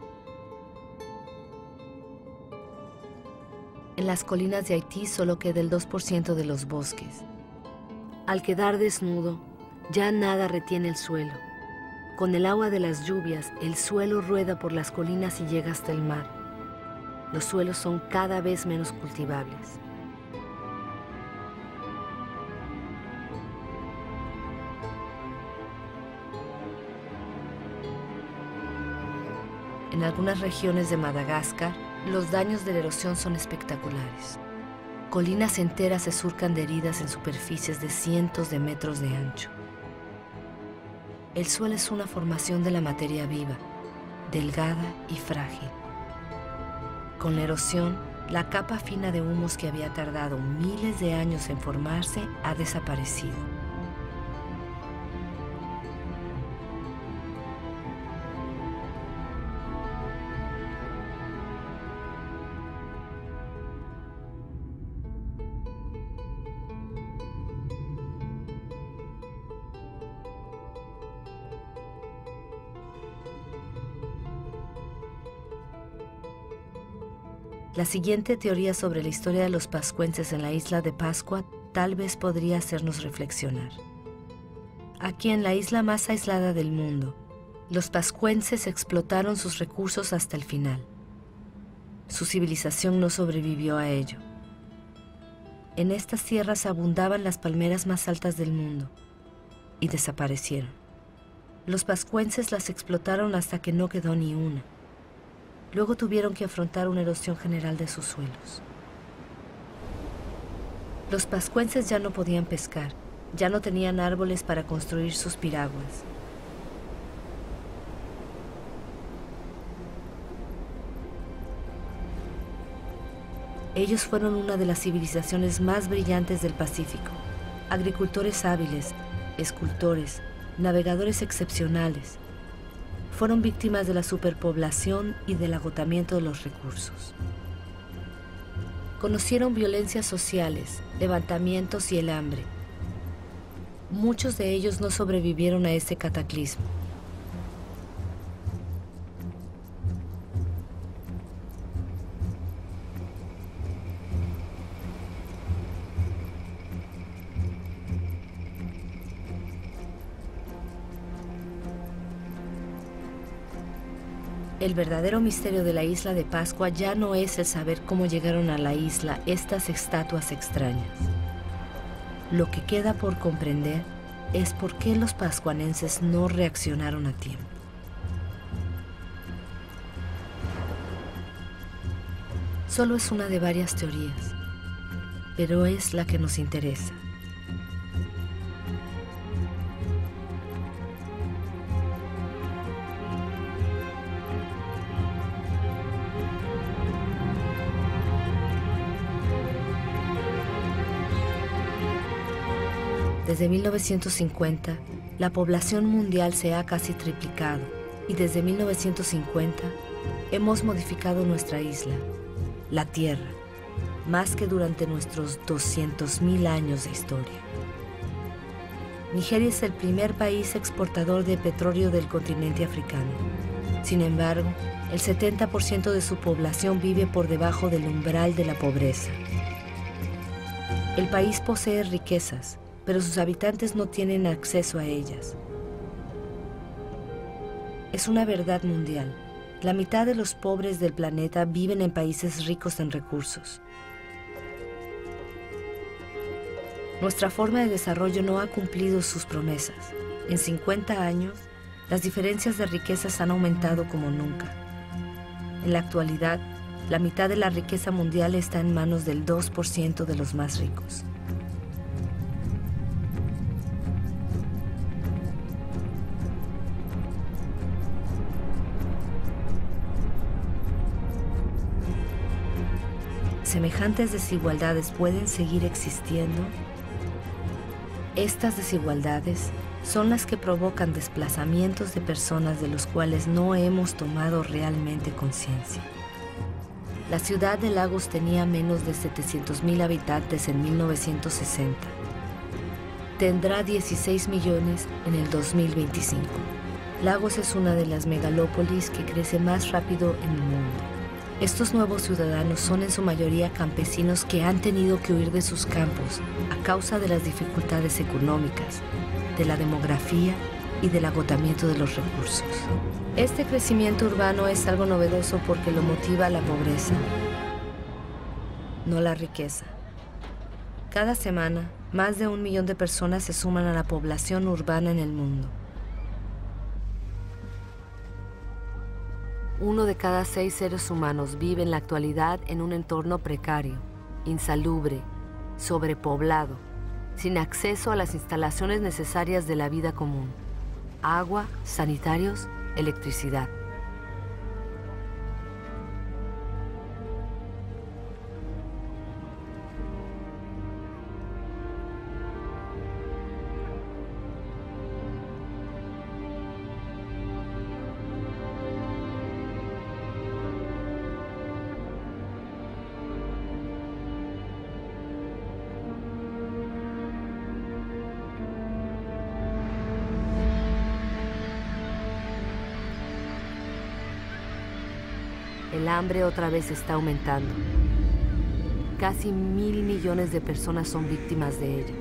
En las colinas de Haití solo queda el dos por ciento de los bosques. Al quedar desnudo, ya nada retiene el suelo. Con el agua de las lluvias, el suelo rueda por las colinas y llega hasta el mar. Los suelos son cada vez menos cultivables. En algunas regiones de Madagascar, los daños de la erosión son espectaculares. Colinas enteras se surcan de heridas en superficies de cientos de metros de ancho. El suelo es una formación de la materia viva, delgada y frágil. Con la erosión, la capa fina de humos que había tardado miles de años en formarse ha desaparecido. La siguiente teoría sobre la historia de los pascuenses en la isla de Pascua tal vez podría hacernos reflexionar. Aquí en la isla más aislada del mundo, los pascuenses explotaron sus recursos hasta el final. Su civilización no sobrevivió a ello. En estas tierras abundaban las palmeras más altas del mundo y desaparecieron. Los pascuenses las explotaron hasta que no quedó ni una. Luego tuvieron que afrontar una erosión general de sus suelos. Los pascuenses ya no podían pescar, ya no tenían árboles para construir sus piraguas. Ellos fueron una de las civilizaciones más brillantes del Pacífico, agricultores hábiles, escultores, navegadores excepcionales. Fueron víctimas de la superpoblación y del agotamiento de los recursos. Conocieron violencias sociales, levantamientos y el hambre. Muchos de ellos no sobrevivieron a ese cataclismo. El verdadero misterio de la isla de Pascua ya no es el saber cómo llegaron a la isla estas estatuas extrañas. Lo que queda por comprender es por qué los pascuanenses no reaccionaron a tiempo. Solo es una de varias teorías, pero es la que nos interesa. Desde mil novecientos cincuenta, la población mundial se ha casi triplicado y desde mil novecientos cincuenta hemos modificado nuestra isla, la Tierra, más que durante nuestros doscientos mil años de historia. Nigeria es el primer país exportador de petróleo del continente africano. Sin embargo, el setenta por ciento de su población vive por debajo del umbral de la pobreza. El país posee riquezas, pero sus habitantes no tienen acceso a ellas. Es una verdad mundial. La mitad de los pobres del planeta viven en países ricos en recursos. Nuestra forma de desarrollo no ha cumplido sus promesas. En cincuenta años, las diferencias de riquezas han aumentado como nunca. En la actualidad, la mitad de la riqueza mundial está en manos del dos por ciento de los más ricos. ¿Semejantes desigualdades pueden seguir existiendo? Estas desigualdades son las que provocan desplazamientos de personas de los cuales no hemos tomado realmente conciencia. La ciudad de Lagos tenía menos de setecientos mil habitantes en mil novecientos sesenta. Tendrá dieciséis millones en el dos mil veinticinco. Lagos es una de las megalópolis que crece más rápido en el mundo. Estos nuevos ciudadanos son en su mayoría campesinos que han tenido que huir de sus campos a causa de las dificultades económicas, de la demografía y del agotamiento de los recursos. Este crecimiento urbano es algo novedoso porque lo motiva la pobreza, no la riqueza. Cada semana, más de un millón de personas se suman a la población urbana en el mundo. Uno de cada seis seres humanos vive en la actualidad en un entorno precario, insalubre, sobrepoblado, sin acceso a las instalaciones necesarias de la vida común: agua, sanitarios, electricidad. El hambre otra vez está aumentando. Casi mil millones de personas son víctimas de ella.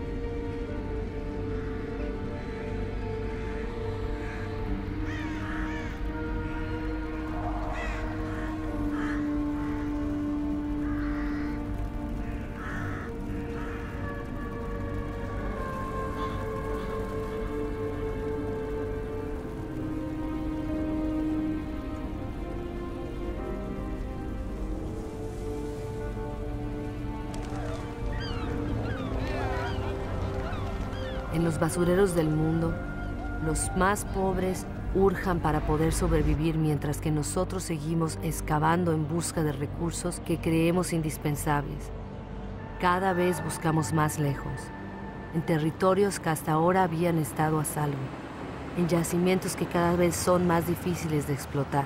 En los basureros del mundo, los más pobres urjan para poder sobrevivir mientras que nosotros seguimos excavando en busca de recursos que creemos indispensables. Cada vez buscamos más lejos, en territorios que hasta ahora habían estado a salvo, en yacimientos que cada vez son más difíciles de explotar.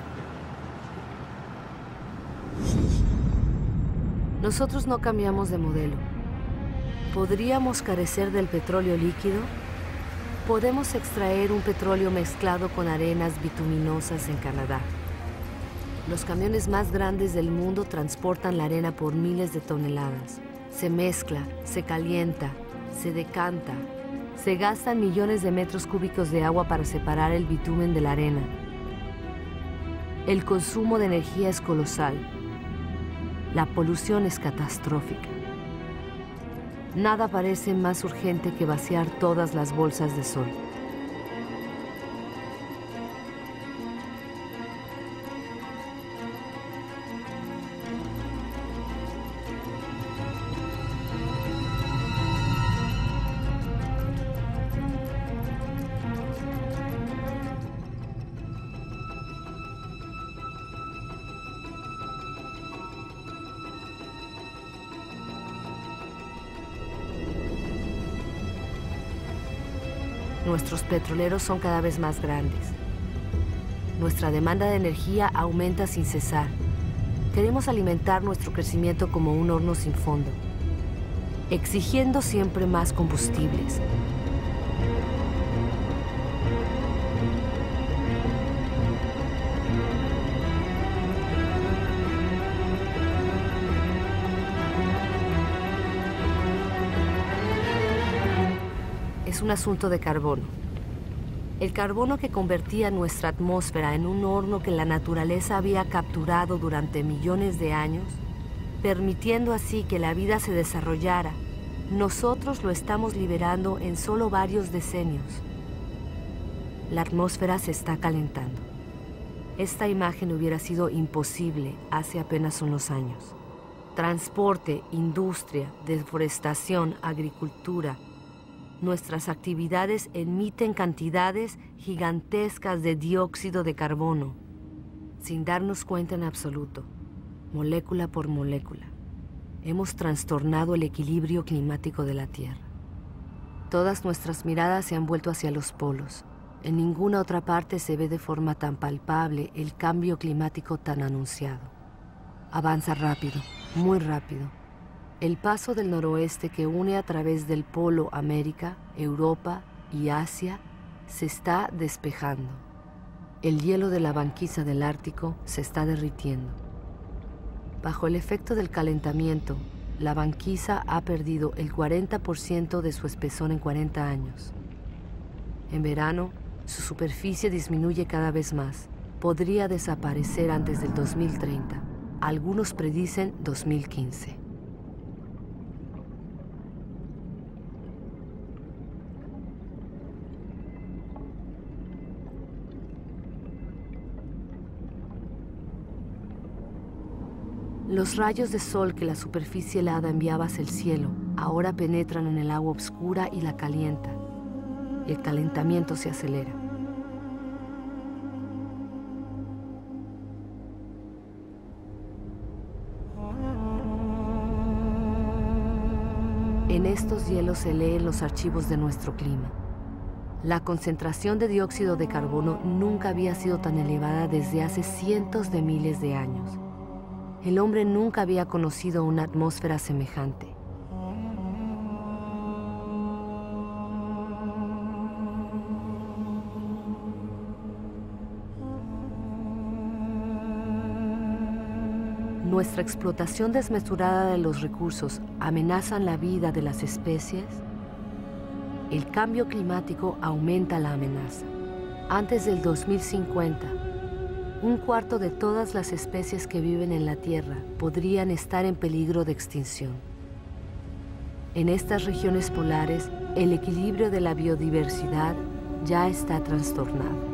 Nosotros no cambiamos de modelo. ¿Podríamos carecer del petróleo líquido? Podemos extraer un petróleo mezclado con arenas bituminosas en Canadá. Los camiones más grandes del mundo transportan la arena por miles de toneladas. Se mezcla, se calienta, se decanta. Se gastan millones de metros cúbicos de agua para separar el bitumen de la arena. El consumo de energía es colosal. La polución es catastrófica. Nada parece más urgente que vaciar todas las bolsas de sol. Nuestros petroleros son cada vez más grandes. Nuestra demanda de energía aumenta sin cesar. Queremos alimentar nuestro crecimiento como un horno sin fondo, exigiendo siempre más combustibles. Es un asunto de carbono. El carbono que convertía nuestra atmósfera en un horno que la naturaleza había capturado durante millones de años, permitiendo así que la vida se desarrollara Nosotros lo estamos liberando en solo varios decenios. La atmósfera se está calentando. Esta imagen hubiera sido imposible hace apenas unos años. Transporte, industria, deforestación, agricultura. Nuestras actividades emiten cantidades gigantescas de dióxido de carbono, sin darnos cuenta en absoluto, molécula por molécula. Hemos trastornado el equilibrio climático de la Tierra. Todas nuestras miradas se han vuelto hacia los polos. En ninguna otra parte se ve de forma tan palpable el cambio climático tan anunciado. Avanza rápido, muy rápido. El paso del noroeste que une a través del Polo América, Europa y Asia se está despejando. El hielo de la banquisa del Ártico se está derritiendo. Bajo el efecto del calentamiento, la banquisa ha perdido el cuarenta por ciento de su espesor en cuarenta años. En verano, su superficie disminuye cada vez más. Podría desaparecer antes del dos mil treinta. Algunos predicen dos mil quince. Los rayos de sol que la superficie helada enviaba hacia el cielo ahora penetran en el agua oscura y la calienta. El calentamiento se acelera. En estos hielos se leen los archivos de nuestro clima. La concentración de dióxido de carbono nunca había sido tan elevada desde hace cientos de miles de años. El hombre nunca había conocido una atmósfera semejante. Nuestra explotación desmesurada de los recursos amenazan la vida de las especies. El cambio climático aumenta la amenaza. Antes del dos mil cincuenta, un cuarto de todas las especies que viven en la Tierra podrían estar en peligro de extinción. En estas regiones polares, el equilibrio de la biodiversidad ya está trastornado.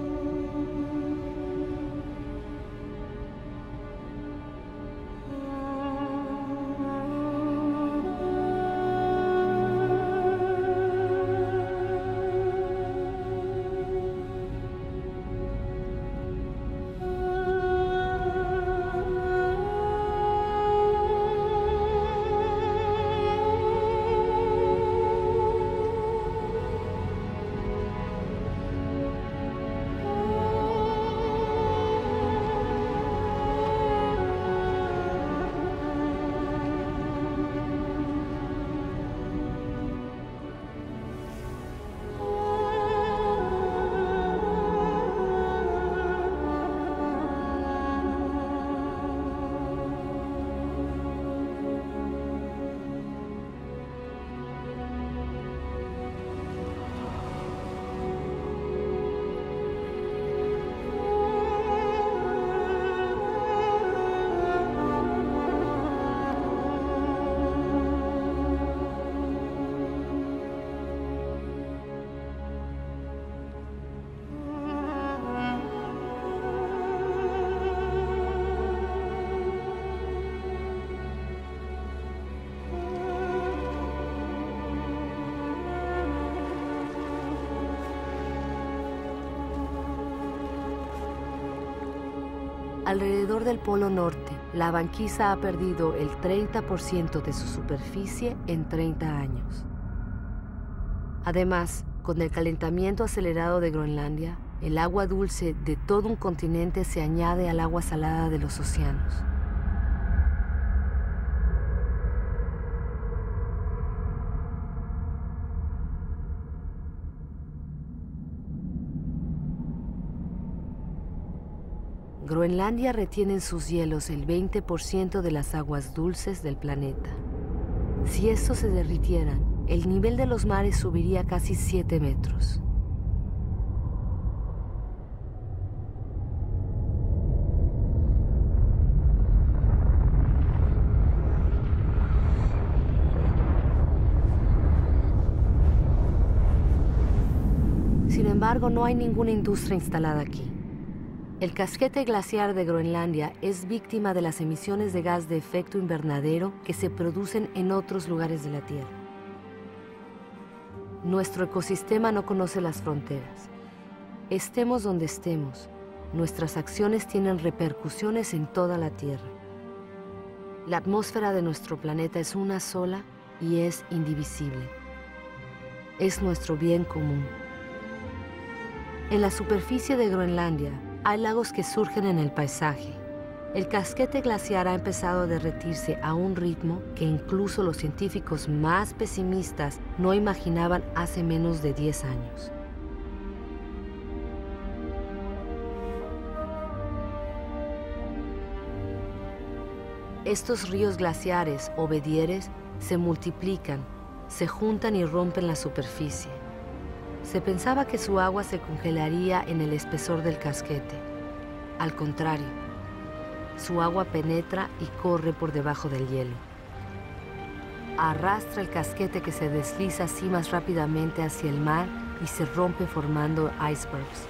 Alrededor del Polo Norte, la banquisa ha perdido el treinta por ciento de su superficie en treinta años. Además, con el calentamiento acelerado de Groenlandia, el agua dulce de todo un continente se añade al agua salada de los océanos. Groenlandia retiene en sus hielos el veinte por ciento de las aguas dulces del planeta. Si estos se derritieran, el nivel de los mares subiría casi siete metros. Sin embargo, no hay ninguna industria instalada aquí. El casquete glaciar de Groenlandia es víctima de las emisiones de gas de efecto invernadero que se producen en otros lugares de la Tierra. Nuestro ecosistema no conoce las fronteras. Estemos donde estemos, nuestras acciones tienen repercusiones en toda la Tierra. La atmósfera de nuestro planeta es una sola y es indivisible. Es nuestro bien común. En la superficie de Groenlandia hay lagos que surgen en el paisaje. El casquete glaciar ha empezado a derretirse a un ritmo que incluso los científicos más pesimistas no imaginaban hace menos de diez años. Estos ríos glaciares o bedieres se multiplican, se juntan y rompen la superficie. Se pensaba que su agua se congelaría en el espesor del casquete. Al contrario, su agua penetra y corre por debajo del hielo. Arrastra el casquete que se desliza así más rápidamente hacia el mar y se rompe formando icebergs.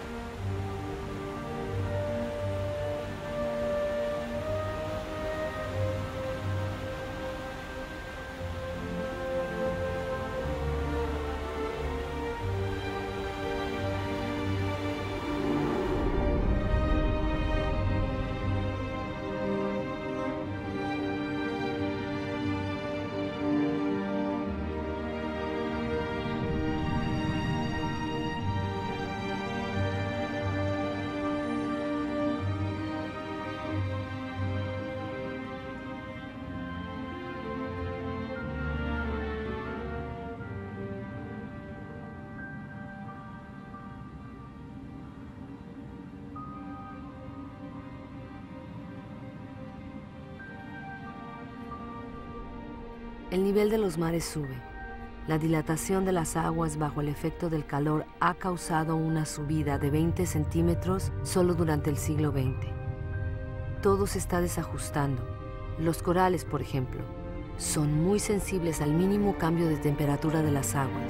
El nivel de los mares sube. La dilatación de las aguas bajo el efecto del calor ha causado una subida de veinte centímetros solo durante el siglo veinte. Todo se está desajustando. Los corales, por ejemplo, son muy sensibles al mínimo cambio de temperatura de las aguas.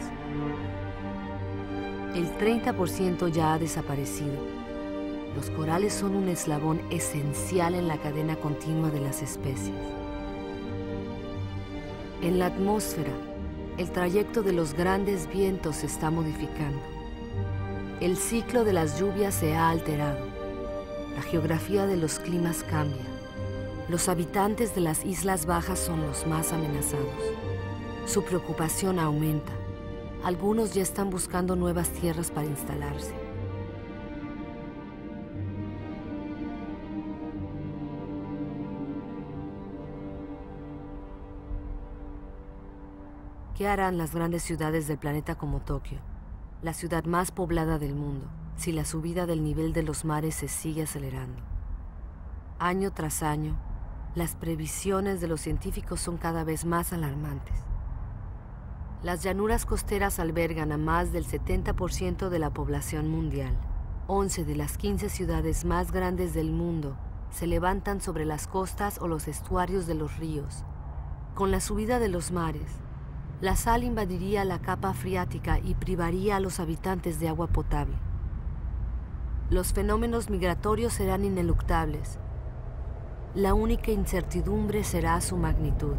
El treinta por ciento ya ha desaparecido. Los corales son un eslabón esencial en la cadena continua de las especies. En la atmósfera, el trayecto de los grandes vientos se está modificando. El ciclo de las lluvias se ha alterado. La geografía de los climas cambia. Los habitantes de las islas bajas son los más amenazados. Su preocupación aumenta. Algunos ya están buscando nuevas tierras para instalarse. ¿Qué harán las grandes ciudades del planeta como Tokio, la ciudad más poblada del mundo, si la subida del nivel de los mares se sigue acelerando? Año tras año, las previsiones de los científicos son cada vez más alarmantes. Las llanuras costeras albergan a más del setenta por ciento de la población mundial. once de las quince ciudades más grandes del mundo se levantan sobre las costas o los estuarios de los ríos. Con la subida de los mares, la sal invadiría la capa freática y privaría a los habitantes de agua potable. Los fenómenos migratorios serán ineluctables. La única incertidumbre será su magnitud.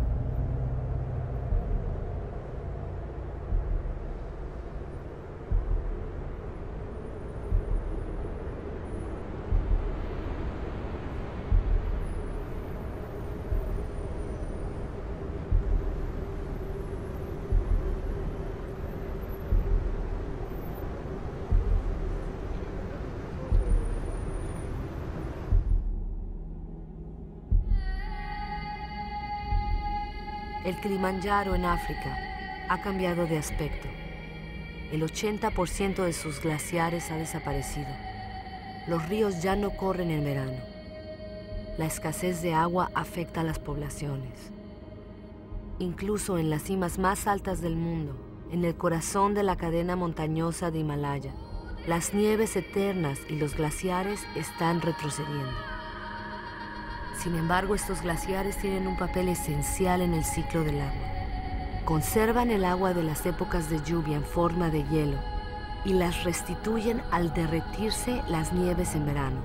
El Kilimanjaro en África ha cambiado de aspecto. El ochenta por ciento de sus glaciares ha desaparecido. Los ríos ya no corren en verano. La escasez de agua afecta a las poblaciones. Incluso en las cimas más altas del mundo, en el corazón de la cadena montañosa de Himalaya, las nieves eternas y los glaciares están retrocediendo. Sin embargo, estos glaciares tienen un papel esencial en el ciclo del agua. Conservan el agua de las épocas de lluvia en forma de hielo y las restituyen al derretirse las nieves en verano.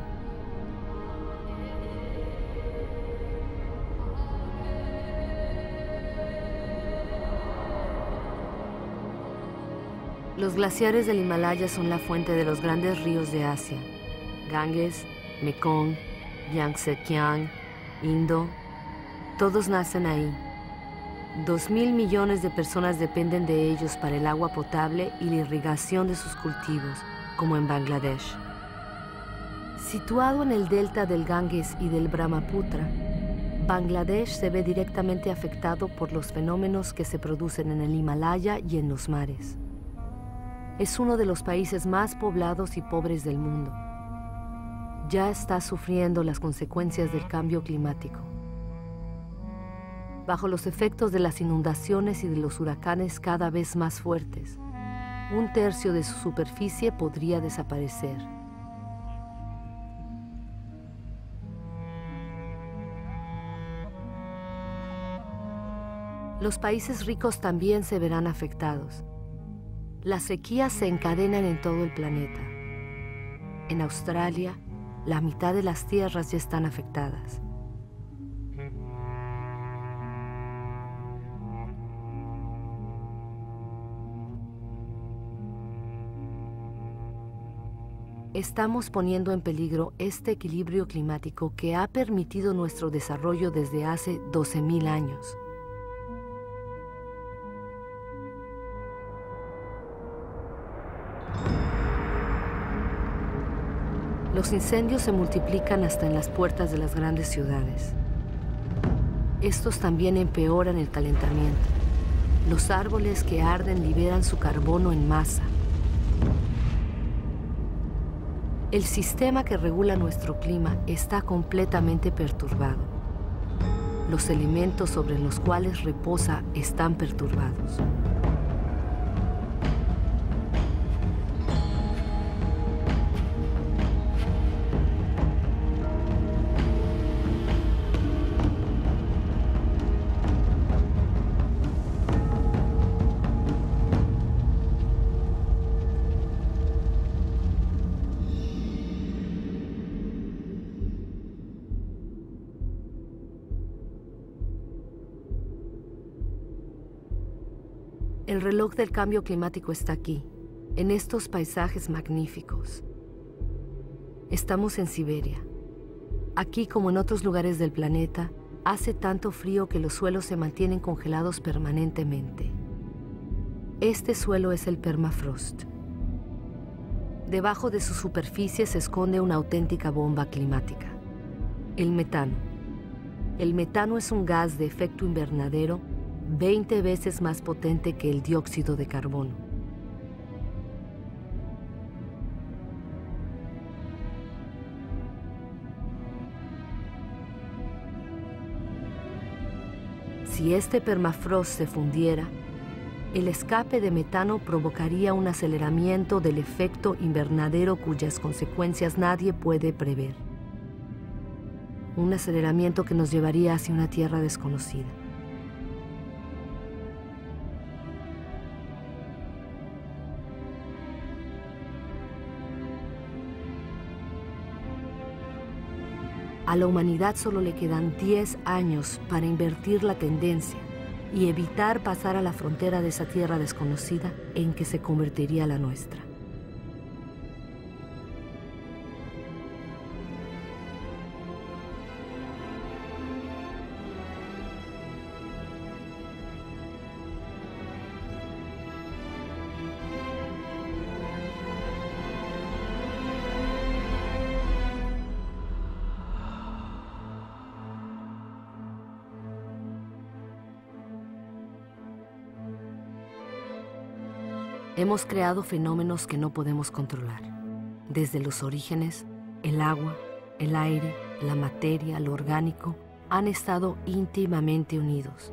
Los glaciares del Himalaya son la fuente de los grandes ríos de Asia: Ganges, Mekong, Yangtze-Kiang, Indo. Todos nacen ahí. Dos mil millones de personas dependen de ellos para el agua potable y la irrigación de sus cultivos, como en Bangladesh. Situado en el delta del Ganges y del Brahmaputra, Bangladesh se ve directamente afectado por los fenómenos que se producen en el Himalaya y en los mares. Es uno de los países más poblados y pobres del mundo. Ya está sufriendo las consecuencias del cambio climático. Bajo los efectos de las inundaciones y de los huracanes cada vez más fuertes, un tercio de su superficie podría desaparecer. Los países ricos también se verán afectados. Las sequías se encadenan en todo el planeta. En Australia, la mitad de las tierras ya están afectadas. Estamos poniendo en peligro este equilibrio climático que ha permitido nuestro desarrollo desde hace doce mil años. Los incendios se multiplican hasta en las puertas de las grandes ciudades. Estos también empeoran el calentamiento. Los árboles que arden liberan su carbono en masa. El sistema que regula nuestro clima está completamente perturbado. Los elementos sobre los cuales reposa están perturbados. El reloj del cambio climático está aquí, en estos paisajes magníficos. Estamos en Siberia. Aquí, como en otros lugares del planeta, hace tanto frío que los suelos se mantienen congelados permanentemente. Este suelo es el permafrost. Debajo de su superficie se esconde una auténtica bomba climática: el metano. El metano es un gas de efecto invernadero veinte veces más potente que el dióxido de carbono. Si este permafrost se fundiera, el escape de metano provocaría un aceleramiento del efecto invernadero cuyas consecuencias nadie puede prever. Un aceleramiento que nos llevaría hacia una tierra desconocida. A la humanidad solo le quedan diez años para invertir la tendencia y evitar pasar a la frontera de esa tierra desconocida en que se convertiría la nuestra. Hemos creado fenómenos que no podemos controlar. Desde los orígenes, el agua, el aire, la materia, lo orgánico, han estado íntimamente unidos.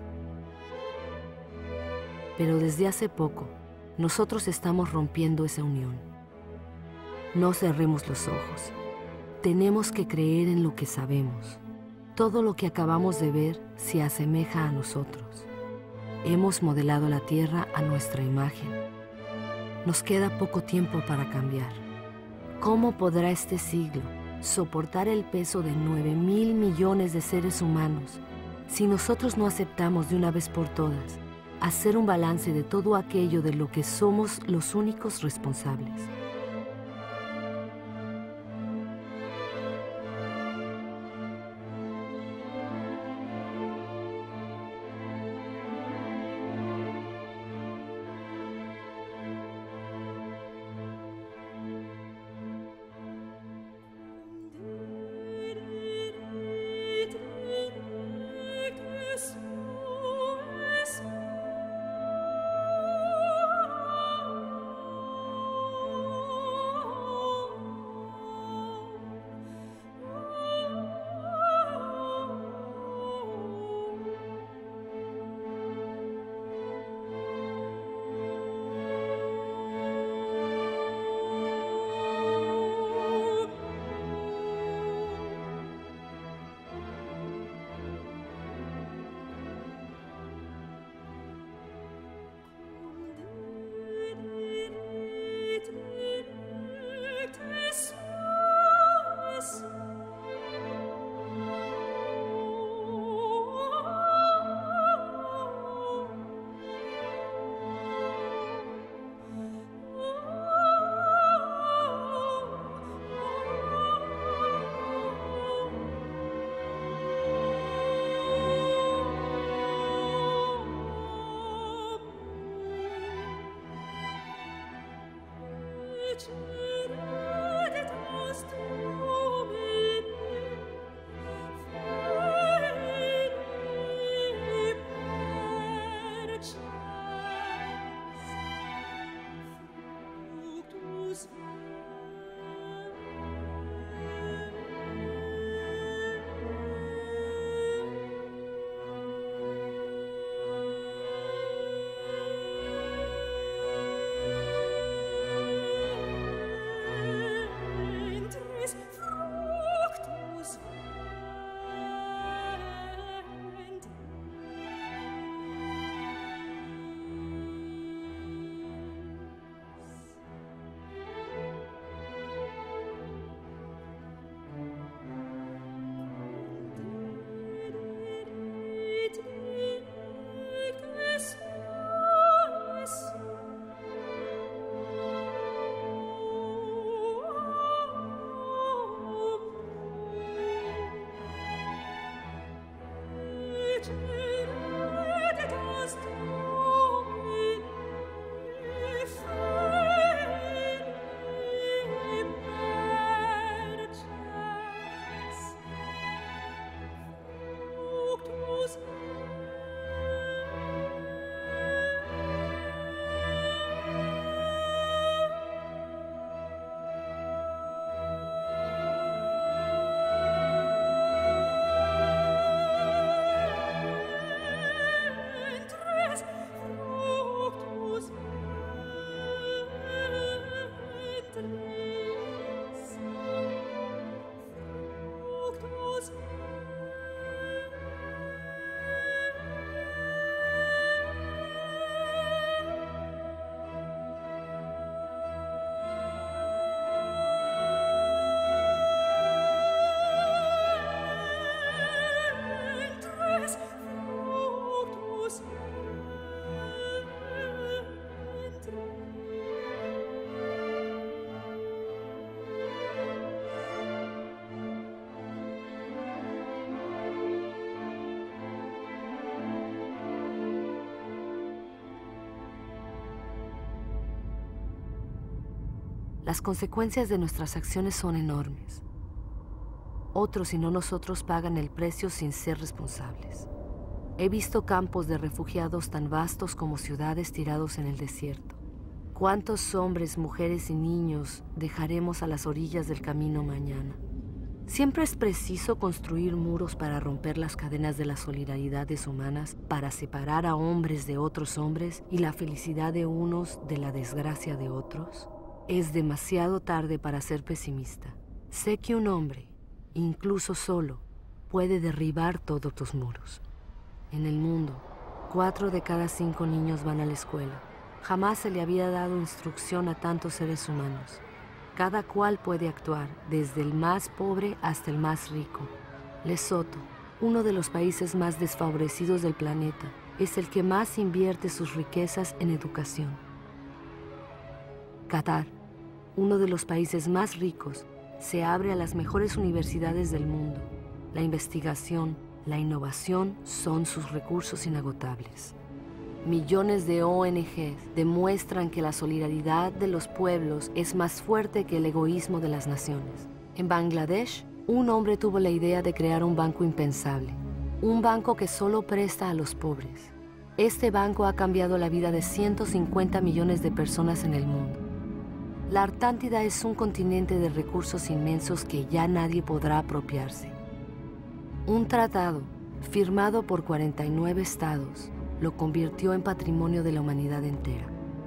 Pero desde hace poco, nosotros estamos rompiendo esa unión. No cerremos los ojos. Tenemos que creer en lo que sabemos. Todo lo que acabamos de ver se asemeja a nosotros. Hemos modelado la Tierra a nuestra imagen. Nos queda poco tiempo para cambiar. ¿Cómo podrá este siglo soportar el peso de nueve mil millones de seres humanos si nosotros no aceptamos de una vez por todas hacer un balance de todo aquello de lo que somos los únicos responsables? Las consecuencias de nuestras acciones son enormes. Otros, y no nosotros, pagan el precio sin ser responsables. He visto campos de refugiados tan vastos como ciudades tirados en el desierto. ¿Cuántos hombres, mujeres y niños dejaremos a las orillas del camino mañana? Siempre es preciso construir muros para romper las cadenas de las solidaridades humanas, para separar a hombres de otros hombres y la felicidad de unos de la desgracia de otros. Es demasiado tarde para ser pesimista. Sé que un hombre, incluso solo, puede derribar todos tus muros. En el mundo, cuatro de cada cinco niños van a la escuela. Jamás se le había dado instrucción a tantos seres humanos. Cada cual puede actuar, desde el más pobre hasta el más rico. Lesoto, uno de los países más desfavorecidos del planeta, es el que más invierte sus riquezas en educación. Qatar, uno de los países más ricos, se abre a las mejores universidades del mundo. La investigación, la innovación son sus recursos inagotables. Millones de O N Ges demuestran que la solidaridad de los pueblos es más fuerte que el egoísmo de las naciones. En Bangladesh, un hombre tuvo la idea de crear un banco impensable, un banco que solo presta a los pobres. Este banco ha cambiado la vida de ciento cincuenta millones de personas en el mundo. La Artántida es un continente de recursos inmensos que ya nadie podrá apropiarse. Un tratado, firmado por cuarenta y nueve estados, lo convirtió en patrimonio de la humanidad entera.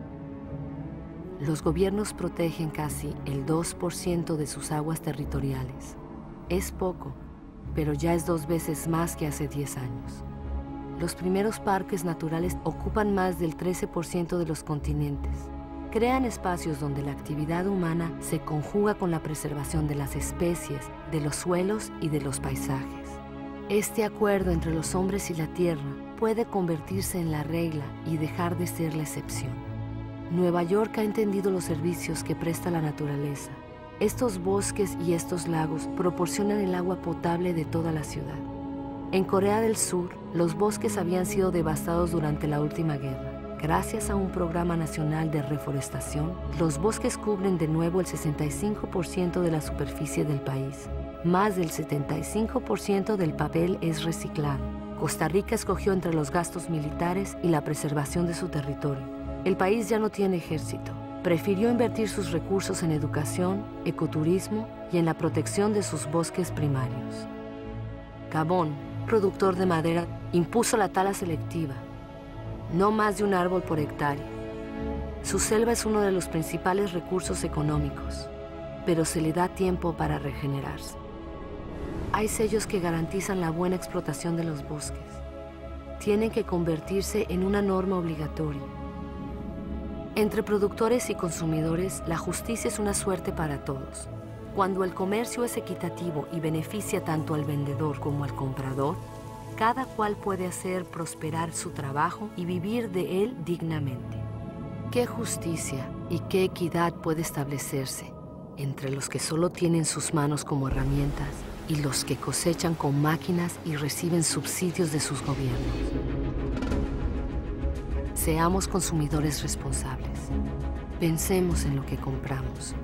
Los gobiernos protegen casi el dos por ciento de sus aguas territoriales. Es poco, pero ya es dos veces más que hace diez años. Los primeros parques naturales ocupan más del trece por ciento de los continentes. Crean espacios donde la actividad humana se conjuga con la preservación de las especies, de los suelos y de los paisajes. Este acuerdo entre los hombres y la tierra puede convertirse en la regla y dejar de ser la excepción. Nueva York ha entendido los servicios que presta la naturaleza. Estos bosques y estos lagos proporcionan el agua potable de toda la ciudad. En Corea del Sur, los bosques habían sido devastados durante la última guerra. Gracias a un programa nacional de reforestación, los bosques cubren de nuevo el sesenta y cinco por ciento de la superficie del país. Más del setenta y cinco por ciento del papel es reciclado. Costa Rica escogió entre los gastos militares y la preservación de su territorio. El país ya no tiene ejército. Prefirió invertir sus recursos en educación, ecoturismo y en la protección de sus bosques primarios. Gabón, productor de madera, impuso la tala selectiva. No más de un árbol por hectárea. Su selva es uno de los principales recursos económicos, pero se le da tiempo para regenerarse. Hay sellos que garantizan la buena explotación de los bosques. Tienen que convertirse en una norma obligatoria. Entre productores y consumidores, la justicia es una suerte para todos. Cuando el comercio es equitativo y beneficia tanto al vendedor como al comprador, cada cual puede hacer prosperar su trabajo y vivir de él dignamente. ¿Qué justicia y qué equidad puede establecerse entre los que solo tienen sus manos como herramientas y los que cosechan con máquinas y reciben subsidios de sus gobiernos? Seamos consumidores responsables. Pensemos en lo que compramos.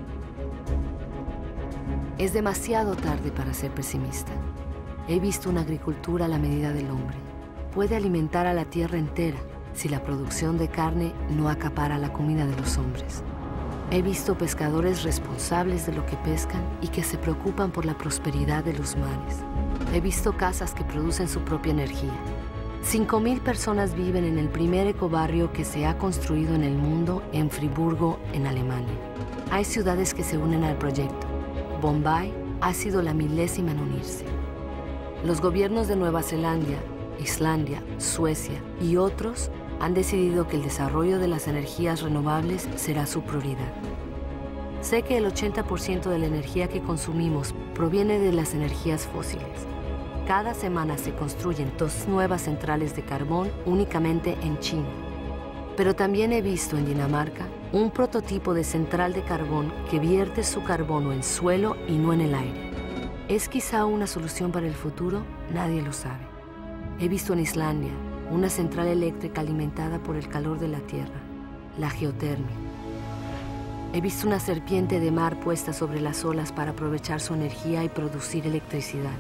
Es demasiado tarde para ser pesimista. He visto una agricultura a la medida del hombre. Puede alimentar a la tierra entera si la producción de carne no acapara la comida de los hombres. He visto pescadores responsables de lo que pescan y que se preocupan por la prosperidad de los mares. He visto casas que producen su propia energía. Cinco mil personas viven en el primer ecobarrio que se ha construido en el mundo en Friburgo, en Alemania. Hay ciudades que se unen al proyecto. Bombay ha sido la milésima en unirse. Los gobiernos de Nueva Zelanda, Islandia, Suecia y otros han decidido que el desarrollo de las energías renovables será su prioridad. Sé que el ochenta por ciento de la energía que consumimos proviene de las energías fósiles. Cada semana se construyen dos nuevas centrales de carbón únicamente en China. Pero también he visto en Dinamarca un prototipo de central de carbón que vierte su carbono en suelo y no en el aire. ¿Es quizá una solución para el futuro? Nadie lo sabe. He visto en Islandia una central eléctrica alimentada por el calor de la tierra, la geotermia. He visto una serpiente de mar puesta sobre las olas para aprovechar su energía y producir electricidad.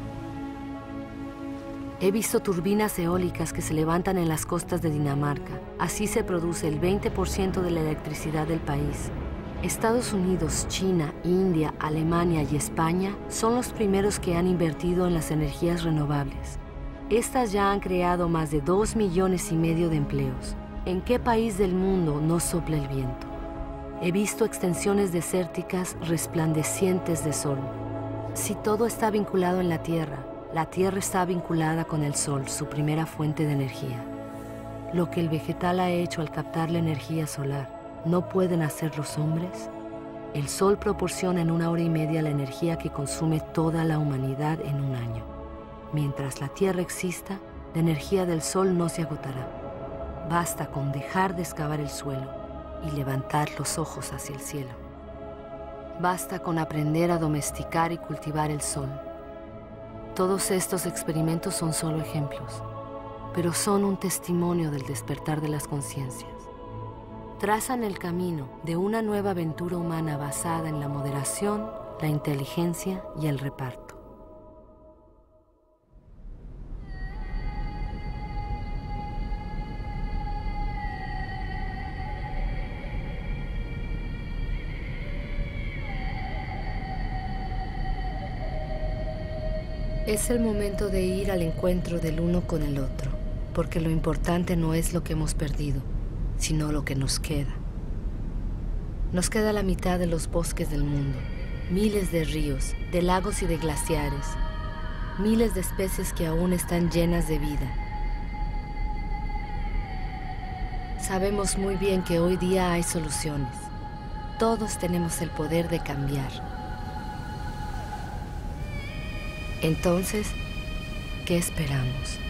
He visto turbinas eólicas que se levantan en las costas de Dinamarca. Así se produce el veinte por ciento de la electricidad del país. Estados Unidos, China, India, Alemania y España son los primeros que han invertido en las energías renovables. Estas ya han creado más de dos millones y medio de empleos. ¿En qué país del mundo no sopla el viento? He visto extensiones desérticas resplandecientes de sol. Si todo está vinculado en la tierra, la tierra está vinculada con el sol, su primera fuente de energía. lo que el vegetal ha hecho al captar la energía solar, ¿no pueden hacer los hombres? El sol proporciona en una hora y media la energía que consume toda la humanidad en un año. Mientras la Tierra exista, la energía del sol no se agotará. Basta con dejar de excavar el suelo y levantar los ojos hacia el cielo. Basta con aprender a domesticar y cultivar el sol. Todos estos experimentos son solo ejemplos, pero son un testimonio del despertar de las conciencias. Trazan el camino de una nueva aventura humana basada en la moderación, la inteligencia y el reparto. Es el momento de ir al encuentro del uno con el otro, porque lo importante no es lo que hemos perdido, sino lo que nos queda. Nos queda la mitad de los bosques del mundo, miles de ríos, de lagos y de glaciares, miles de especies que aún están llenas de vida. Sabemos muy bien que hoy día hay soluciones. Todos tenemos el poder de cambiar. Entonces, ¿qué esperamos?